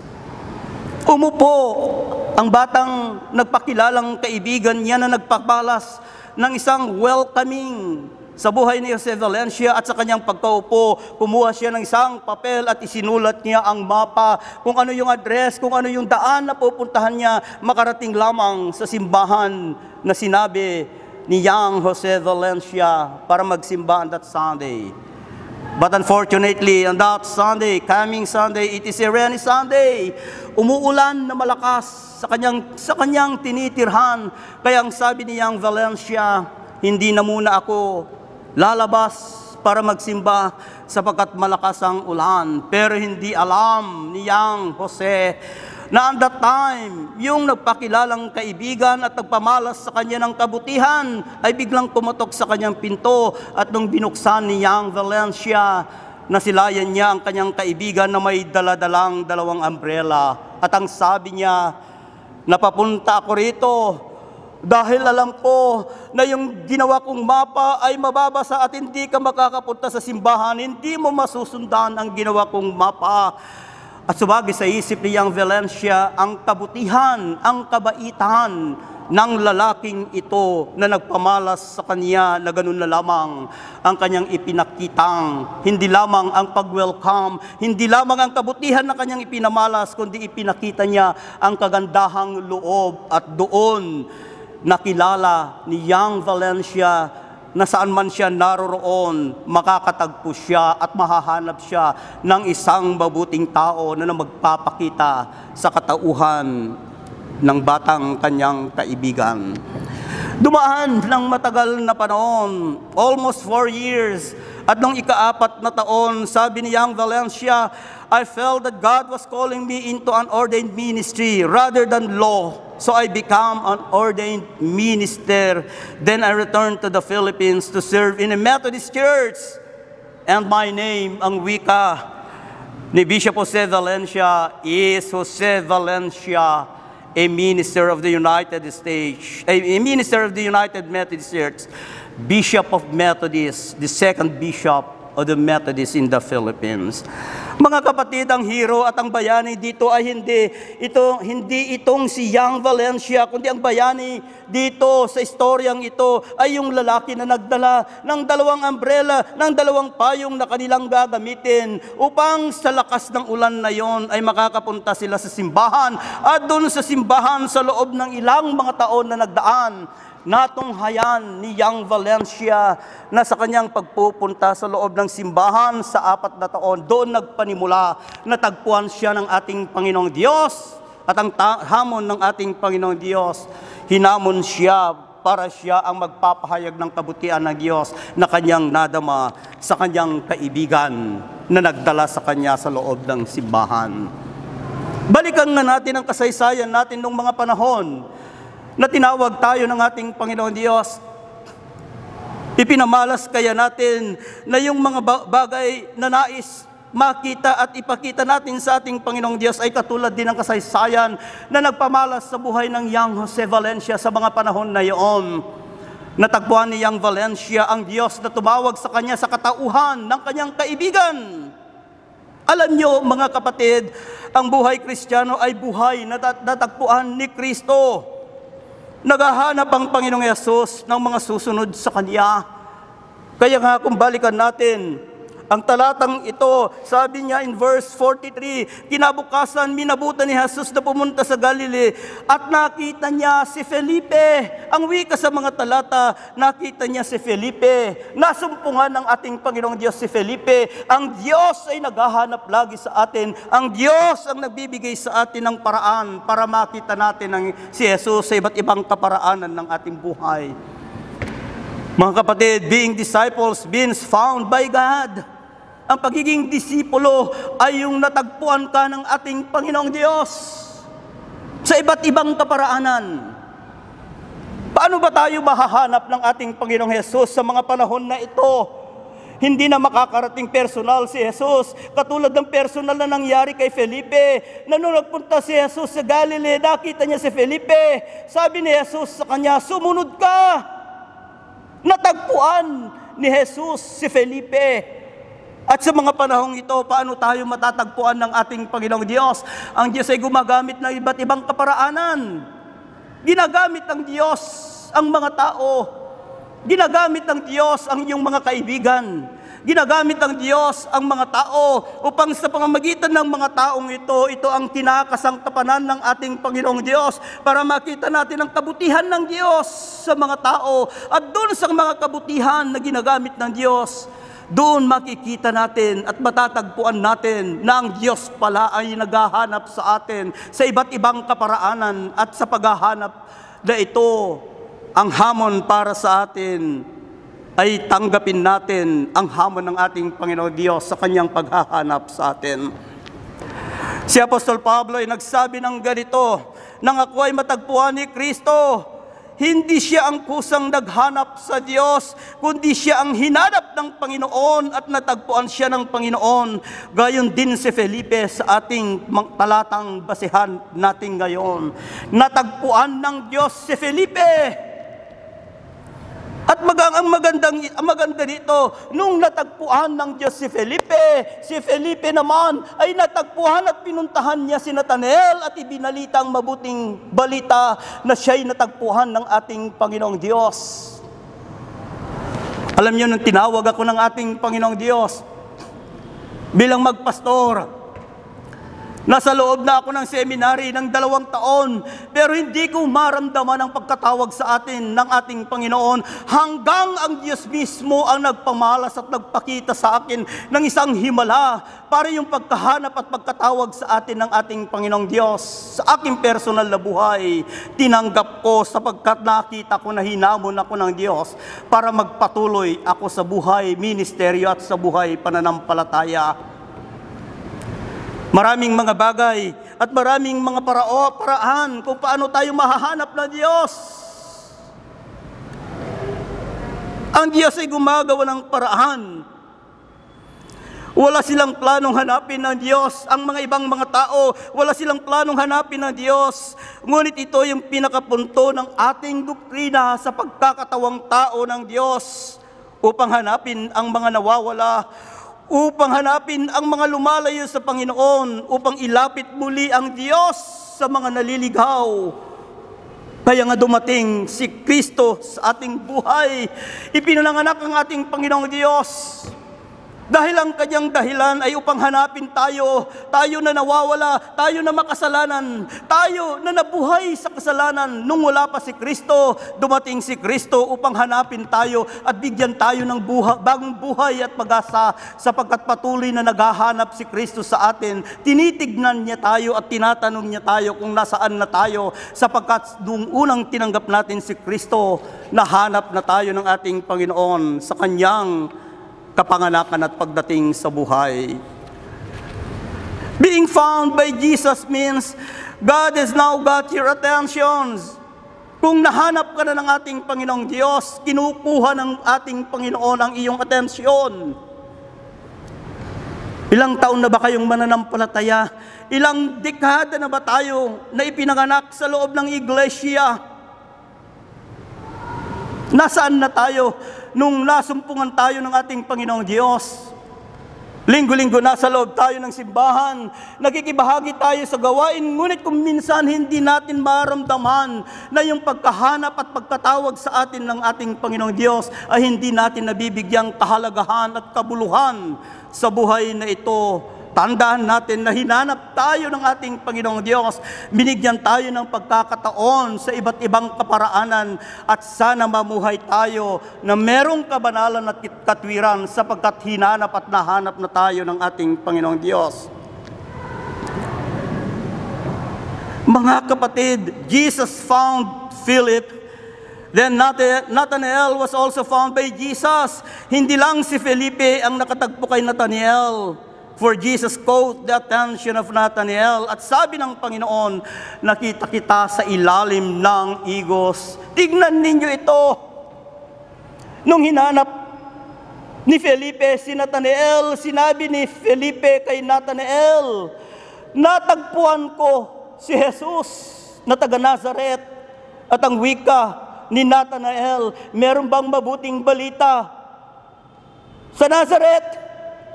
Umupo ang batang nagpakilalang kaibigan niya na nagpapalas ng isang welcoming sa buhay ni Jose Valencia, at sa kanyang pagkaupo, kumuha siya ng isang papel at isinulat niya ang mapa, kung ano yung address, kung ano yung daan na pupuntahan niya, makarating lamang sa simbahan na sinabi ni young Jose Valencia para magsimba on that Sunday. But unfortunately, on that Sunday, coming Sunday, it is a rainy Sunday. Umuulan na malakas sa kanyang tinitirhan. Kaya ang sabi ni young Valencia, hindi na muna ako lalabas para magsimba sapagkat malakas ang ulan. Pero hindi alam ni young Jose na at that time, yung nagpakilalang kaibigan at nagpamalas sa kanya ng kabutihan ay biglang pumatok sa kanyang pinto, at nung binuksan ni young Valencia, nasilayan niya ang kanyang kaibigan na may daladalang dalawang umbrella. At ang sabi niya, napapunta ako rito dahil alam ko na yung ginawa kong mapa ay mababasa at hindi ka makakapunta sa simbahan, hindi mo masusundan ang ginawa kong mapa. At sumagi sa isip ni young Valencia ang kabutihan, ang kabaitan ng lalaking ito na nagpamalas sa kanya, na ganun na lamang ang kanyang ipinakitang, hindi lamang ang pag-welcome, hindi lamang ang kabutihan na kanyang ipinamalas, kundi ipinakita niya ang kagandahang loob. At doon nakilala ni young Valencia na saan man siya naroroon, makakatagpo siya at mahahanap siya ng isang mabuting tao na magpapakita sa katauhan ng batang kanyang kaibigan. Dumaan ng matagal na panahon, almost 4 years, at nung ika-4 na taon, sabi ni young Valencia, I felt that God was calling me into an ordained ministry rather than law. So I became an ordained minister. Then I returned to the Philippines to serve in a Methodist church. And my name, ang wika ni Bishop Jose Valencia, is Jose Valencia. a minister of the United States, a minister of the United Methodist Church, Bishop of Methodist, the second bishop of the Methodists in the Philippines. Mga kapatid, ang hero at ang bayani dito ay hindi itong si Young Valencia, kundi ang bayani dito sa istoryang ito ay yung lalaki na nagdala ng 2 umbrella, ng 2 payong na kanilang gagamitin upang sa lakas ng ulan na yon ay makakapunta sila sa simbahan. At doon sa simbahan, sa loob ng ilang mga taon na nagdaan, natunghayan ni Young Valencia na sa kanyang pagpupunta sa loob ng simbahan sa 4 na taon, doon nagpanimula, natagpuan siya ng ating Panginoong Diyos. At ang hamon ng ating Panginoong Diyos, hinamon siya para siya ang magpapahayag ng kabutihan ng Diyos na kanyang nadama sa kanyang kaibigan na nagdala sa kanya sa loob ng simbahan. Balikan nga natin ang kasaysayan natin noong mga panahon na tinawag tayo ng ating Panginoon Diyos. Ipinamalas kaya natin na yung mga bagay na nais makita at ipakita natin sa ating Panginoong Diyos ay katulad din ng kasaysayan na nagpamalas sa buhay ng Young Jose Valencia sa mga panahon na iyon. Natagpuan ni Young Valencia ang Diyos na tumawag sa kanya sa katauhan ng kanyang kaibigan. Alam nyo, mga kapatid, ang buhay Kristiyano ay buhay na natagpuan ni Kristo. Naghahanap ang Panginoong Yesus ng mga susunod sa Kanya. Kaya nga kung balikan natin, ang talatang ito, sabi niya in verse 43, kinabukasan minabutan ni Jesus na pumunta sa Galilee at nakita niya si Felipe. Ang wika sa mga talata, nakita niya si Felipe. Nasumpungan ng ating Panginoong Diyos si Felipe. Ang Diyos ay naghahanap lagi sa atin. Ang Diyos ang nagbibigay sa atin ng paraan para makita natin si Jesus sa iba't ibang kaparaanan ng ating buhay. Mga kapatid, being disciples means found by God. Ang pagiging disipulo ay yung natagpuan ka ng ating Panginoong Diyos sa iba't ibang kaparaanan. Paano ba tayo mahahanap ng ating Panginoong Hesus sa mga panahon na ito? Hindi na makakarating personal si Jesus, katulad ng personal na nangyari kay Felipe. Na nung nagpunta si Jesus sa Galilee, nakita niya si Felipe. Sabi ni Jesus sa kanya, sumunod ka. Natagpuan ni Jesus si Felipe. At sa mga panahong ito, paano tayo matatagpuan ng ating Panginoong Diyos? Ang Diyos ay gumagamit ng iba't ibang kaparaanan. Ginagamit ng Diyos ang mga tao. Ginagamit ng Diyos ang iyong mga kaibigan. Ginagamit ng Diyos ang mga tao upang sa pamamagitan ng mga taong ito ang kinakasangkapanan ng ating Panginoong Diyos para makita natin ang kabutihan ng Diyos sa mga tao. At doon sa mga kabutihan na ginagamit ng Diyos, doon makikita natin at matatagpuan natin na ang Diyos pala ay naghahanap sa atin sa iba't ibang kaparaanan at sa paghahanap na ito, ang hamon para sa atin ay tanggapin natin ang hamon ng ating Panginoon Diyos sa kanyang paghahanap sa atin. Si Apostol Pablo ay nagsabi ng ganito, nang ako ay matagpuan ni Kristo, hindi siya ang kusang naghanap sa Diyos, kundi siya ang hinanap ng Panginoon at natagpuan siya ng Panginoon. Gayon din si Felipe sa ating talatang basihan natin ngayon. Natagpuan ng Diyos si Felipe. At ang maganda nito, nung natagpuan ng Diyos si Felipe naman ay natagpuan at pinuntahan niya si Nathanael at ibinalita ang mabuting balita na siya'y natagpuan ng ating Panginoong Diyos. Alam niyo, nung tinawag ako ng ating Panginoong Diyos bilang magpastor, nasa loob na ako ng seminary ng 2 taon, pero hindi ko maramdaman ang pagkatawag sa atin ng ating Panginoon hanggang ang Diyos mismo ang nagpamalas at nagpakita sa akin ng isang himala para yung pagkahanap at pagkatawag sa atin ng ating Panginoong Diyos. Sa aking personal na buhay, tinanggap ko sapagkat nakita ko na hinamon ako ng Diyos para magpatuloy ako sa buhay ministeryo at sa buhay pananampalataya. Maraming mga bagay at maraming mga paraan kung paano tayo mahahanap ng Diyos. Ang Diyos ay gumagawa ng paraan Wala silang planong hanapin ng Diyos. Ang mga ibang mga tao, wala silang planong hanapin ng Diyos. Ngunit ito yung pinakapunto ng ating doktrina sa pagkakatawang tao ng Diyos, upang hanapin ang mga nawawala, upang hanapin ang mga lumalayo sa Panginoon, upang ilapit muli ang Diyos sa mga naliligaw. Kaya nga dumating si Kristo sa ating buhay. Ipinanganak ang ating Panginoong Diyos. Dahil ang kanyang dahilan ay upang hanapin tayo, tayo na nawawala, tayo na makasalanan, tayo na nabuhay sa kasalanan. Nung wala pa si Kristo, dumating si Kristo upang hanapin tayo at bigyan tayo ng bagong buhay at pag-asa, sapagkat patuloy na naghahanap si Kristo sa atin. Tinitignan niya tayo at tinatanong niya tayo kung nasaan na tayo, sapagkat nung unang tinanggap natin si Kristo, nahanap na tayo ng ating Panginoon sa kanyang kapanganakan at pagdating sa buhay. Being found by Jesus means God has now got your attentions. Kung nahanap ka na ng ating Panginoong Diyos, kinukuha ng ating Panginoon ang iyong atensyon. Ilang taon na ba kayong mananampalataya? Ilang dekada na ba tayo na ipinanganak sa loob ng iglesia? Nasaan na tayo nung nasumpungan tayo ng ating Panginoong Diyos? Linggo-linggo nasa loob tayo ng simbahan, nakikibahagi tayo sa gawain, ngunit kung minsan hindi natin maramdaman na yung pagkahanap at pagkatawag sa atin ng ating Panginoong Diyos ay hindi natin nabibigyang kahalagahan at kabuluhan sa buhay na ito. Tandaan natin na hinanap tayo ng ating Panginoong Diyos. Binigyan tayo ng pagkakataon sa iba't ibang kaparaanan at sana mamuhay tayo na merong kabanalan at katwiran sapagkat hinanap at nahanap na tayo ng ating Panginoong Diyos. Mga kapatid, Jesus found Philip. Then Nathanael was also found by Jesus. Hindi lang si Felipe ang nakatagpo kay Nathanael. For Jesus caught the attention of Nathanael at sabi ng Panginoon, nakita kita sa ilalim ng igos. Tignan ninyo ito. Nung hinanap ni Felipe si Nathanael, sinabi ni Felipe kay Nathanael, natagpuan ko si Jesus na taga Nazaret. At ang wika ni Nathanael, meron bang mabuting balita sa Nazaret?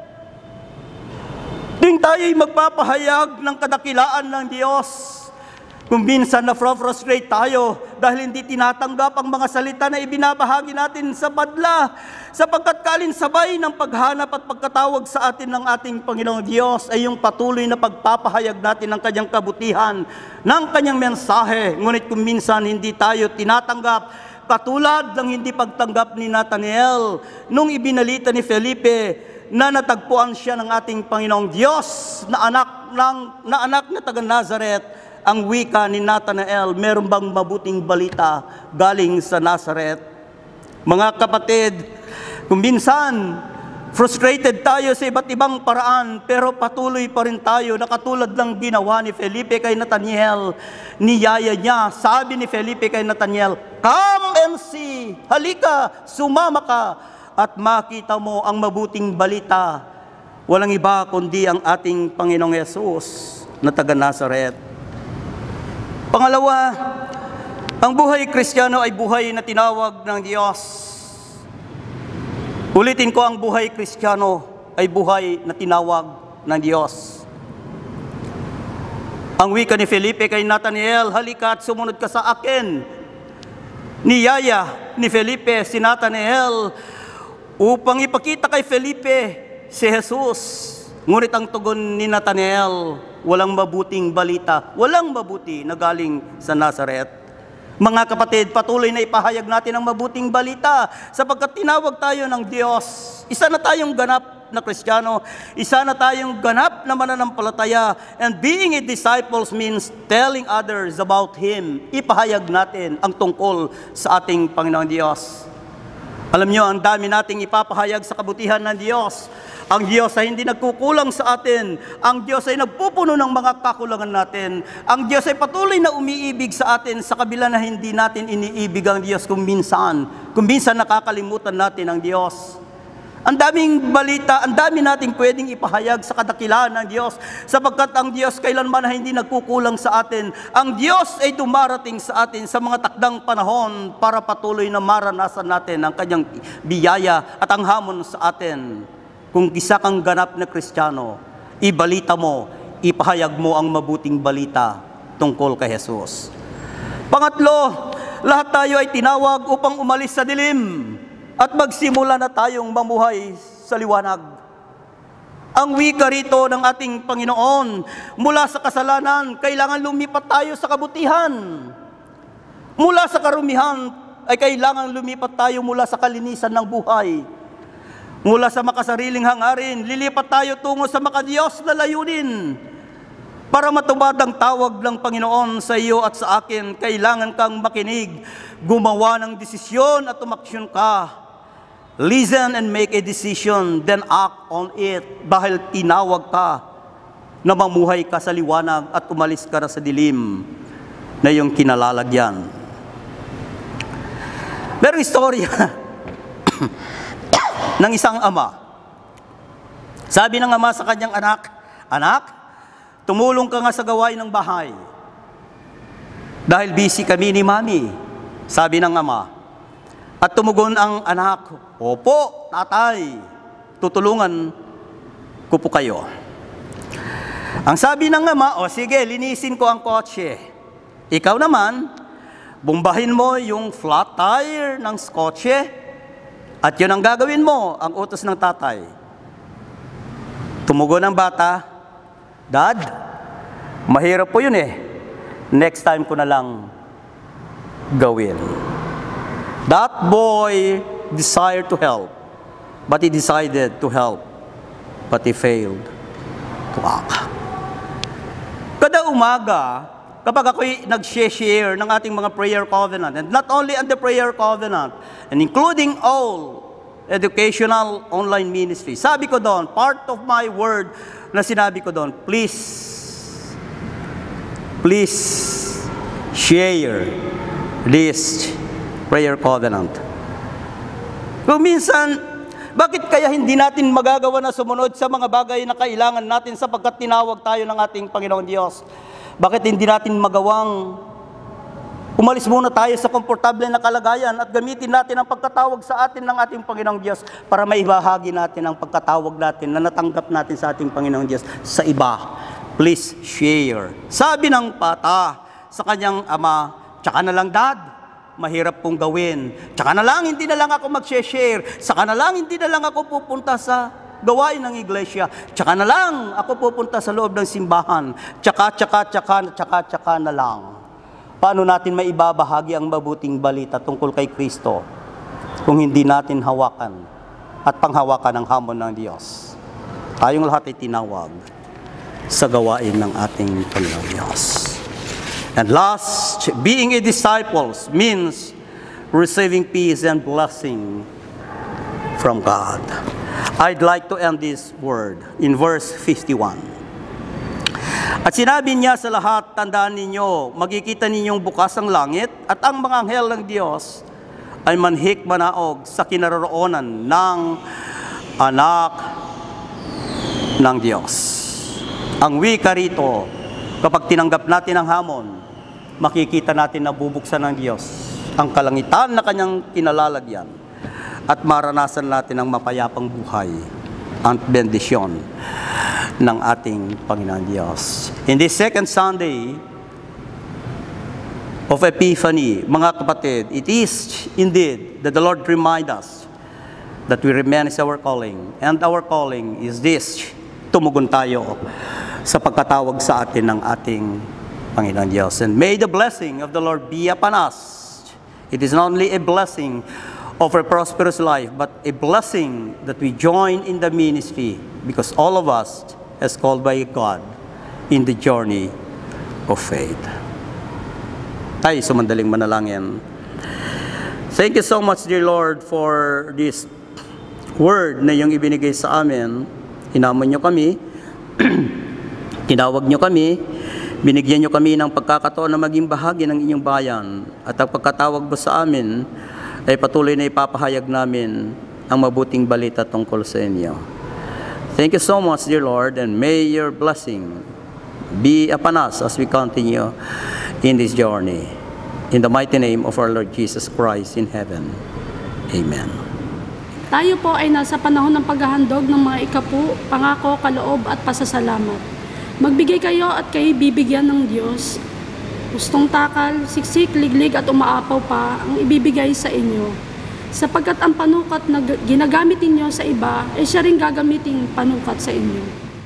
Tuwing tayo'y magpapahayag ng kadakilaan ng Diyos, kung minsan na-frustrate tayo dahil hindi tinatanggap ang mga salita na ibinabahagi natin sa badla, sapagkat kalinsabay ng paghanap at pagkatawag sa atin ng ating Panginoong Diyos ay yung patuloy na pagpapahayag natin ng kanyang kabutihan, ng kanyang mensahe. Ngunit kung minsan hindi tayo tinatanggap, katulad ng hindi pagtanggap ni Nathanael nung ibinalita ni Felipe na natagpuan siya ng ating Panginoong Diyos na anak na taga Nazaret, ang wika ni Nathanael, meron bang mabuting balita galing sa Nazaret? Mga kapatid, kung minsan frustrated tayo sa iba't ibang paraan, pero patuloy pa rin tayo na katulad ng ginawa ni Felipe kay Nathanael, niyaya niya. Sabi ni Felipe kay Nathanael, "Come and see, halika, sumama ka, at makita mo ang mabuting balita." Walang iba kundi ang ating Panginoong Yesus na taga Nazaret. Pangalawa, ang buhay Kristiyano ay buhay na tinawag ng Diyos. Ulitin ko, ang buhay Kristiyano ay buhay na tinawag ng Diyos. Ang wika ni Felipe kay Nathanael, halika at sumunod ka sa akin. Niyaya ni Felipe si Nathanael upang ipakita kay Felipe si Jesus. Ngunit ang tugon ni Nathanael, walang mabuting balita, walang mabuti na galing sa Nazaret. Mga kapatid, patuloy na ipahayag natin ang mabuting balita sapagkat tinawag tayo ng Diyos. Isa na tayong ganap na Kristiyano, isa na tayong ganap na mananampalataya, and being a disciples means telling others about Him. Ipahayag natin ang tungkol sa ating Panginoong Diyos. Alam nyo, ang dami nating ipapahayag sa kabutihan ng Diyos. Ang Diyos ay hindi nagkukulang sa atin. Ang Diyos ay nagpupuno ng mga kakulangan natin. Ang Diyos ay patuloy na umiibig sa atin sa kabila na hindi natin iniibig ang Diyos kung minsan nakakalimutan natin ang Diyos. Ang daming balita, ang dami nating pwedeng ipahayag sa kadakilaan ng Diyos, sapagkat ang Diyos kailanman ay hindi nagkukulang sa atin. Ang Diyos ay dumarating sa atin sa mga takdang panahon para patuloy na maranasan natin ang kanyang biyaya at ang hamon sa atin. Kung isa kang ganap na Kristiyano, ibalita mo, ipahayag mo ang mabuting balita tungkol kay Jesus. Pangatlo, lahat tayo ay tinawag upang umalis sa dilim at magsimula na tayong mamuhay sa liwanag. Ang wika rito ng ating Panginoon, mula sa kasalanan, kailangan lumipat tayo sa kabutihan. Mula sa karumihan, ay kailangan lumipat tayo mula sa kalinisan ng buhay. Mula sa makasariling hangarin, lilipat tayo tungo sa makadiyos na layunin. Para matubad ang tawag ng Panginoon sa iyo at sa akin, kailangan kang makinig, gumawa ng desisyon at umaksyon ka. Listen and make a decision, then act on it. Dahil tinawag ka na mamuhay ka sa liwanag at umalis ka na sa dilim na iyong kinalalagyan. Merong istorya ng isang ama. Sabi ng ama sa kanyang anak, "Anak, tumulong ka nga sa gawain ng bahay. Dahil busy kami ni Mami," sabi ng ama. At tumugon ang anak, "Opo, tatay, tutulungan ko po kayo." Ang sabi ng ama, "O sige, linisin ko ang kotse. Ikaw naman, bumbahin mo yung flat tire ng kotse at yun ang gagawin mo," ang utos ng tatay. Tumugon ang bata, "Dad, mahirap po yun eh. Next time ko na lang gawin." That boy desired to help, but he decided to help, but he failed to act. Kada umaga, kapag ako'y nag-share ng ating mga prayer covenant, and not only on the prayer covenant, and including all educational online ministry, sabi ko doon, part of my word na sinabi ko doon, please share this prayer covenant. Kung minsan, bakit kaya hindi natin magagawa na sumunod sa mga bagay na kailangan natin sapagkat tinawag tayo ng ating Panginoon Diyos? Bakit hindi natin magawang umalis muna tayo sa komportable na kalagayan at gamitin natin ang pagkatawag sa atin ng ating Panginoong Diyos para maibahagi natin ang pagkatawag natin na natanggap natin sa ating Panginoong Diyos sa iba? Please share. Sabi ng bata sa kanyang ama, "Tsaka na lang, Dad. Mahirap pong gawin. Tsaka na lang, hindi na lang ako mag-share. Tsaka na lang, hindi na lang ako pupunta sa gawain ng iglesia. Tsaka na lang, ako pupunta sa loob ng simbahan. Tsaka na lang." Paano natin maibabahagi ang mabuting balita tungkol kay Kristo kung hindi natin hawakan at panghawakan ang hamon ng Diyos? Tayong lahat ay tinawag sa gawain ng ating Panginoong Diyos. And last, being a disciple means receiving peace and blessing from God. I'd like to end this word in verse 51. At sinabi niya sa lahat, "Tandaan ninyo, magkikita ninyong bukas ang langit at ang mga anghel ng Diyos ay manhik manaog sa kinaroroonan ng anak ng Diyos." Ang wika rito, kapag tinanggap natin ang hamon, makikita natin na bubuksan ng Diyos ang kalangitan na kanyang kinalalagyan at maranasan natin ang mapayapang buhay, ang bendisyon ng ating Panginoon Diyos. In this second Sunday of Epiphany, mga kapatid, it is indeed that the Lord remind us that we remain is our calling, and our calling is this: tumugon tayo sa pagkatawag sa atin ng ating Panginoon Diyos. And may the blessing of the Lord be upon us. It is not only a blessing of a prosperous life, but a blessing that we join in the ministry because all of us is called by God in the journey of faith. Tayo sumandaling manalangin. Thank you so much, dear Lord, for this word na iyong ibinigay sa amin. Hinamon niyo kami, tinawag niyo kami, binigyan niyo kami ng pagkakataon na maging bahagi ng inyong bayan. At ang pagkatawag mo sa amin ay patuloy na ipapahayag namin ang mabuting balita tungkol sa inyo. Thank you so much, dear Lord, and may your blessing be upon us as we continue in this journey. In the mighty name of our Lord Jesus Christ in heaven. Amen. Tayo po ay nasa panahon ng paghahandog ng mga ikapu, pangako, kaloob at pasasalamat. Magbigay kayo at kayo bibigyan ng Diyos. Gustong takal, siksik, liglig at umaapaw pa ang ibibigay sa inyo. Sapagkat ang panukat na ginagamit ninyo sa iba, ay siya rin gagamiting panukat sa inyo.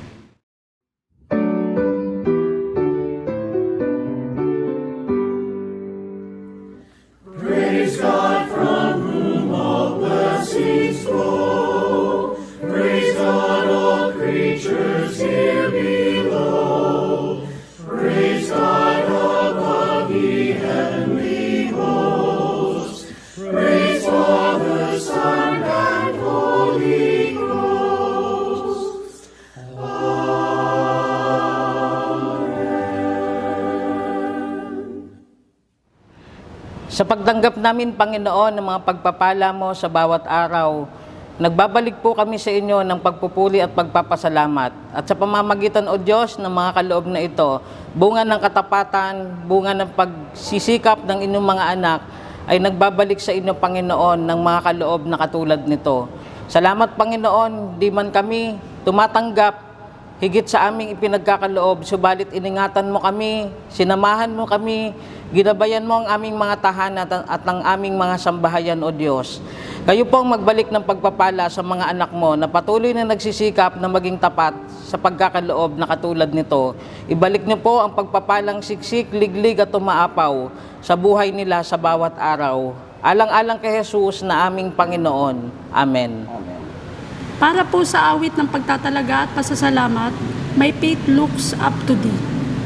Praise God from whom all blessings flow. Praise God, all creatures here below. Praise God above the heavenly hosts. Praise Father, Son, and Holy Ghost. Sa pagtanggap namin, Panginoon, ng mga pagpapala mo sa bawat araw, nagbabalik po kami sa inyo ng pagpupuli at pagpapasalamat. At sa pamamagitan, O Diyos, ng mga kaloob na ito, bunga ng katapatan, bunga ng pagsisikap ng inyong mga anak, ay nagbabalik sa inyo, Panginoon, ng mga kaloob na katulad nito. Salamat, Panginoon, di man kami tumatanggap higit sa aming ipinagkakaloob, subalit iningatan mo kami, sinamahan mo kami, ginabayan mo ang aming mga tahanan at ang aming mga sambahayan, O Diyos. Kayo po ang magbalik ng pagpapala sa mga anak mo na patuloy na nagsisikap na maging tapat sa pagkakaloob na katulad nito. Ibalik niyo po ang pagpapalang siksik, liglig at umaapaw sa buhay nila sa bawat araw. Alang-alang kay Jesus na aming Panginoon. Amen. Para po sa awit ng pagtatalaga at pasasalamat, my faith looks up to thee.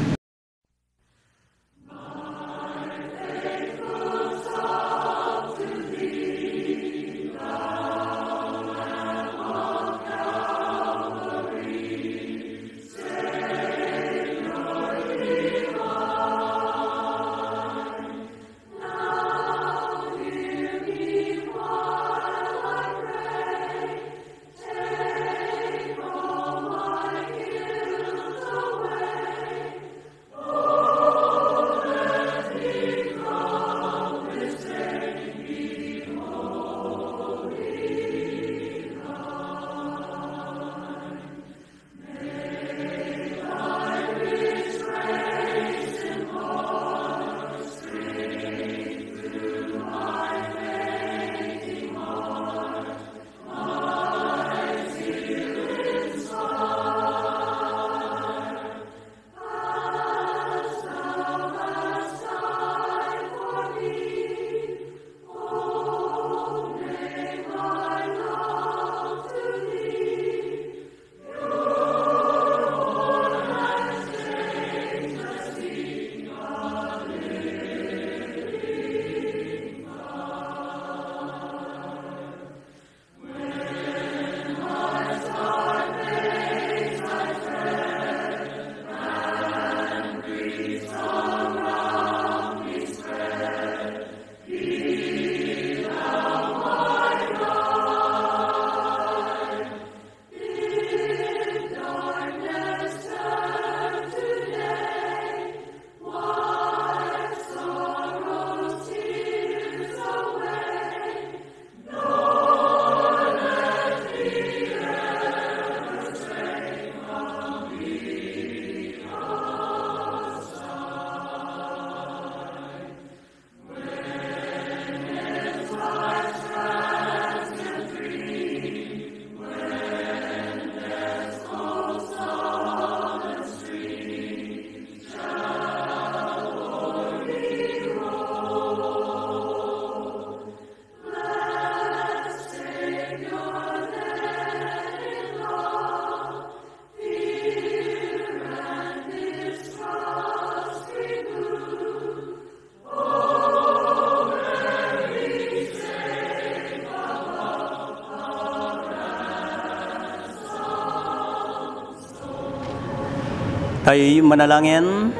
Tayo'y manalangin.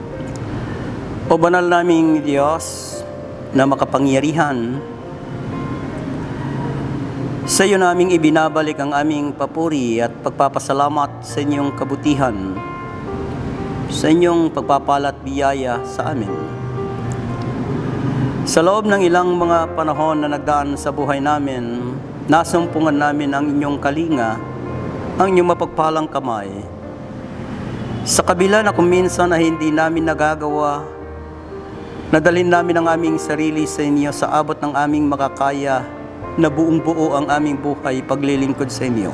O banal naming Diyos na makapangyarihan, Sa iyo naming ibinabalik ang aming papuri at pagpapasalamat sa inyong kabutihan, sa inyong pagpapalat biyaya sa amin. Sa loob ng ilang mga panahon na nagdaan sa buhay namin, nasumpungan namin ang inyong kalinga, ang inyong mapagpalang kamay. Sa kabila na kuminsan na hindi namin nagagawa, nadalhin namin ang aming sarili sa inyo sa abot ng aming makakaya, na buong buo ang aming buhay paglilingkod sa inyo.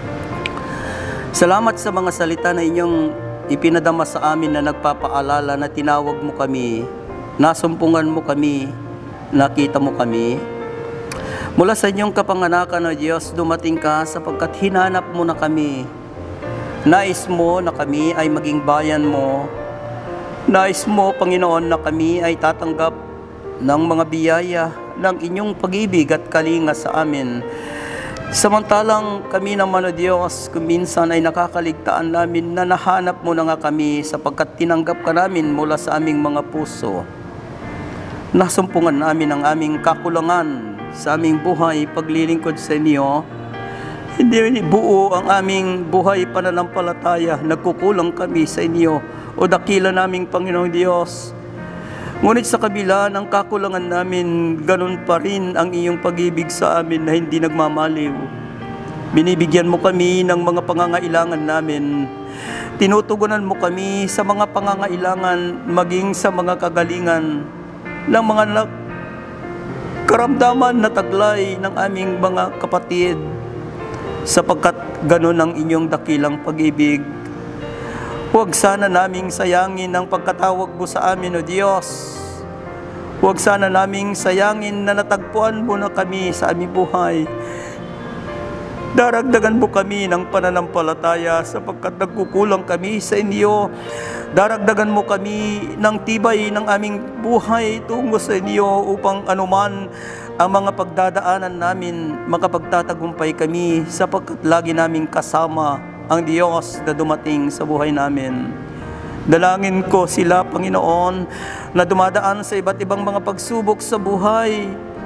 Salamat sa mga salita na inyong ipinadama sa amin na nagpapaalala na tinawag mo kami, nasumpungan mo kami, nakita mo kami. Mula sa inyong kapanganakan, O Diyos, dumating ka sapagkat hinanap mo na kami. Nais mo na kami ay maging bayan mo. Nais mo, Panginoon, na kami ay tatanggap ng mga biyaya ng inyong pag-ibig at kalinga sa amin. Samantalang kami naman, O Diyos, kuminsan ay nakakaligtaan namin na nahanap mo na nga kami sapagkat tinanggap ka namin mula sa aming mga puso. Nasumpungan namin ang aming kakulangan sa aming buhay paglilingkod sa inyo. Hindi buo ang aming buhay pananampalataya, nagkukulang kami sa inyo o dakila naming Panginoong Diyos. Ngunit sa kabila ng kakulangan namin, ganun pa rin ang iyong pag-ibig sa amin na hindi nagmamaliw. Binibigyan mo kami ng mga pangangailangan namin. Tinutugunan mo kami sa mga pangangailangan, maging sa mga kagalingan ng mga karamdaman na taglay ng aming mga kapatid, sapagkat ganun ang inyong dakilang pag-ibig. Huwag sana naming sayangin ang pagkatawag mo sa amin, O Diyos. Huwag sana naming sayangin na natagpuan mo na kami sa aming buhay. Daragdagan mo kami ng pananampalataya sapagkat nagkukulang kami sa inyo. Daragdagan mo kami ng tibay ng aming buhay tungo sa inyo upang anuman ang mga pagdadaanan namin, makapagtatagumpay kami sapagkat lagi naming kasama ang Diyos na dumating sa buhay namin. Dalangin ko sila, Panginoon, na dumadaan sa iba't ibang mga pagsubok sa buhay.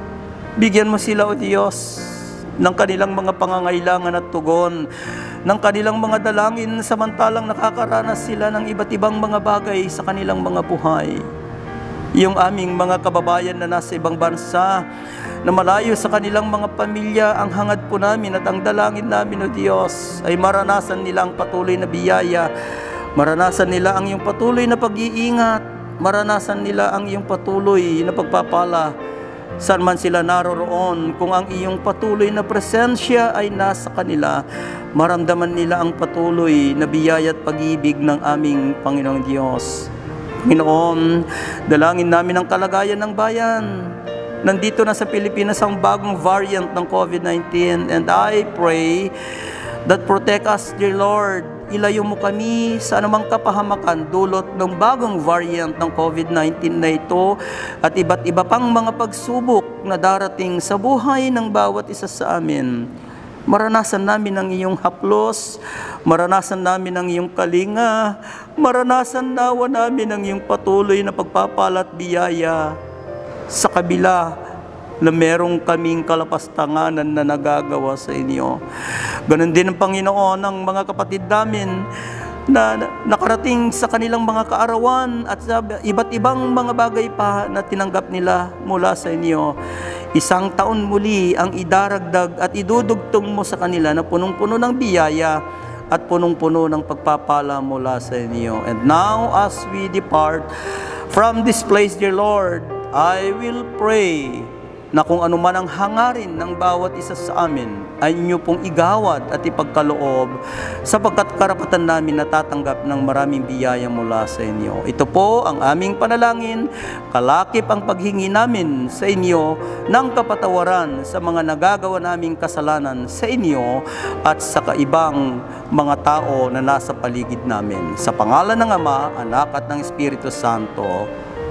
Bigyan mo sila, O Diyos, ng kanilang mga pangangailangan at tugon, ng kanilang mga dalangin samantalang nakakaranas sila ng iba't ibang mga bagay sa kanilang mga buhay. Yung aming mga kababayan na nasa ibang bansa, na malayo sa kanilang mga pamilya, ang hangad po namin at ang dalangin namin, O Diyos, ay maranasan nila ang patuloy na biyaya, maranasan nila ang iyong patuloy na pag-iingat, maranasan nila ang iyong patuloy na pagpapala, saan man sila naroroon. Kung ang iyong patuloy na presensya ay nasa kanila, maramdaman nila ang patuloy na biyaya at pag-ibig ng aming Panginoong Diyos. Panginoon, dalangin namin ang kalagayan ng bayan. Nandito na sa Pilipinas ang bagong variant ng COVID-19, and I pray that protect us, dear Lord. Ilayo mo kami sa anumang kapahamakan dulot ng bagong variant ng COVID-19 na ito at iba't iba pang mga pagsubok na darating sa buhay ng bawat isa sa amin. Maranasan namin ang iyong haplos, maranasan namin ang iyong kalinga, maranasan nawa namin ang iyong patuloy na pagpapalat biyaya sa kabila na merong kaming kalapastanganan na nagagawa sa inyo. Ganon din ang Panginoon ng mga kapatid namin na nakarating sa kanilang mga kaarawan at sa iba't ibang mga bagay pa na tinanggap nila mula sa inyo. Isang taon muli ang idaragdag at idudugtong mo sa kanila na punong-puno ng biyaya at punong-puno ng pagpapala mula sa inyo. And now, as we depart from this place, dear Lord, I will pray na kung ano man ang hangarin ng bawat isa sa amin ay inyo pong igawad at ipagkaloob sapagkat karapatan namin natatanggap ng maraming biyaya mula sa inyo. Ito po ang aming panalangin, kalakip ang paghingi namin sa inyo ng kapatawaran sa mga nagagawa naming kasalanan sa inyo at sa kaibang mga tao na nasa paligid namin. Sa pangalan ng Ama, Anak at ng Espiritu Santo.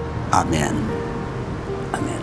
Amen. Amen.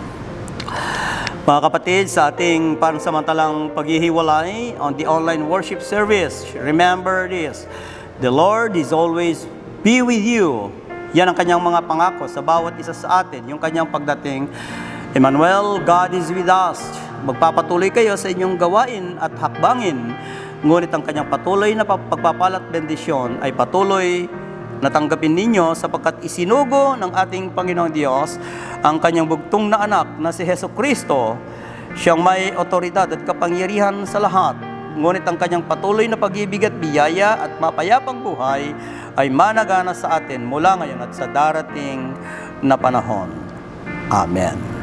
Mga kapatid, sa ating pansamantalang paghihiwalay on the online worship service, remember this: the Lord is always be with you. Yan ang kanyang mga pangako sa bawat isa sa atin, yung kanyang pagdating. Emmanuel, God is with us. magpapatuloy kayo sa inyong gawain at hakbangin, ngunit ang kanyang patuloy na pagpapala at bendisyon ay patuloy na tanggapin ninyo sapagkat isinugo ng ating Panginoong Diyos ang kanyang bugtong na anak na si Hesukristo, siyang may otoridad at kapangyarihan sa lahat. Ngunit ang kanyang patuloy na pag-ibig at biyaya at mapayapang buhay ay managana sa atin mula ngayon at sa darating na panahon. Amen.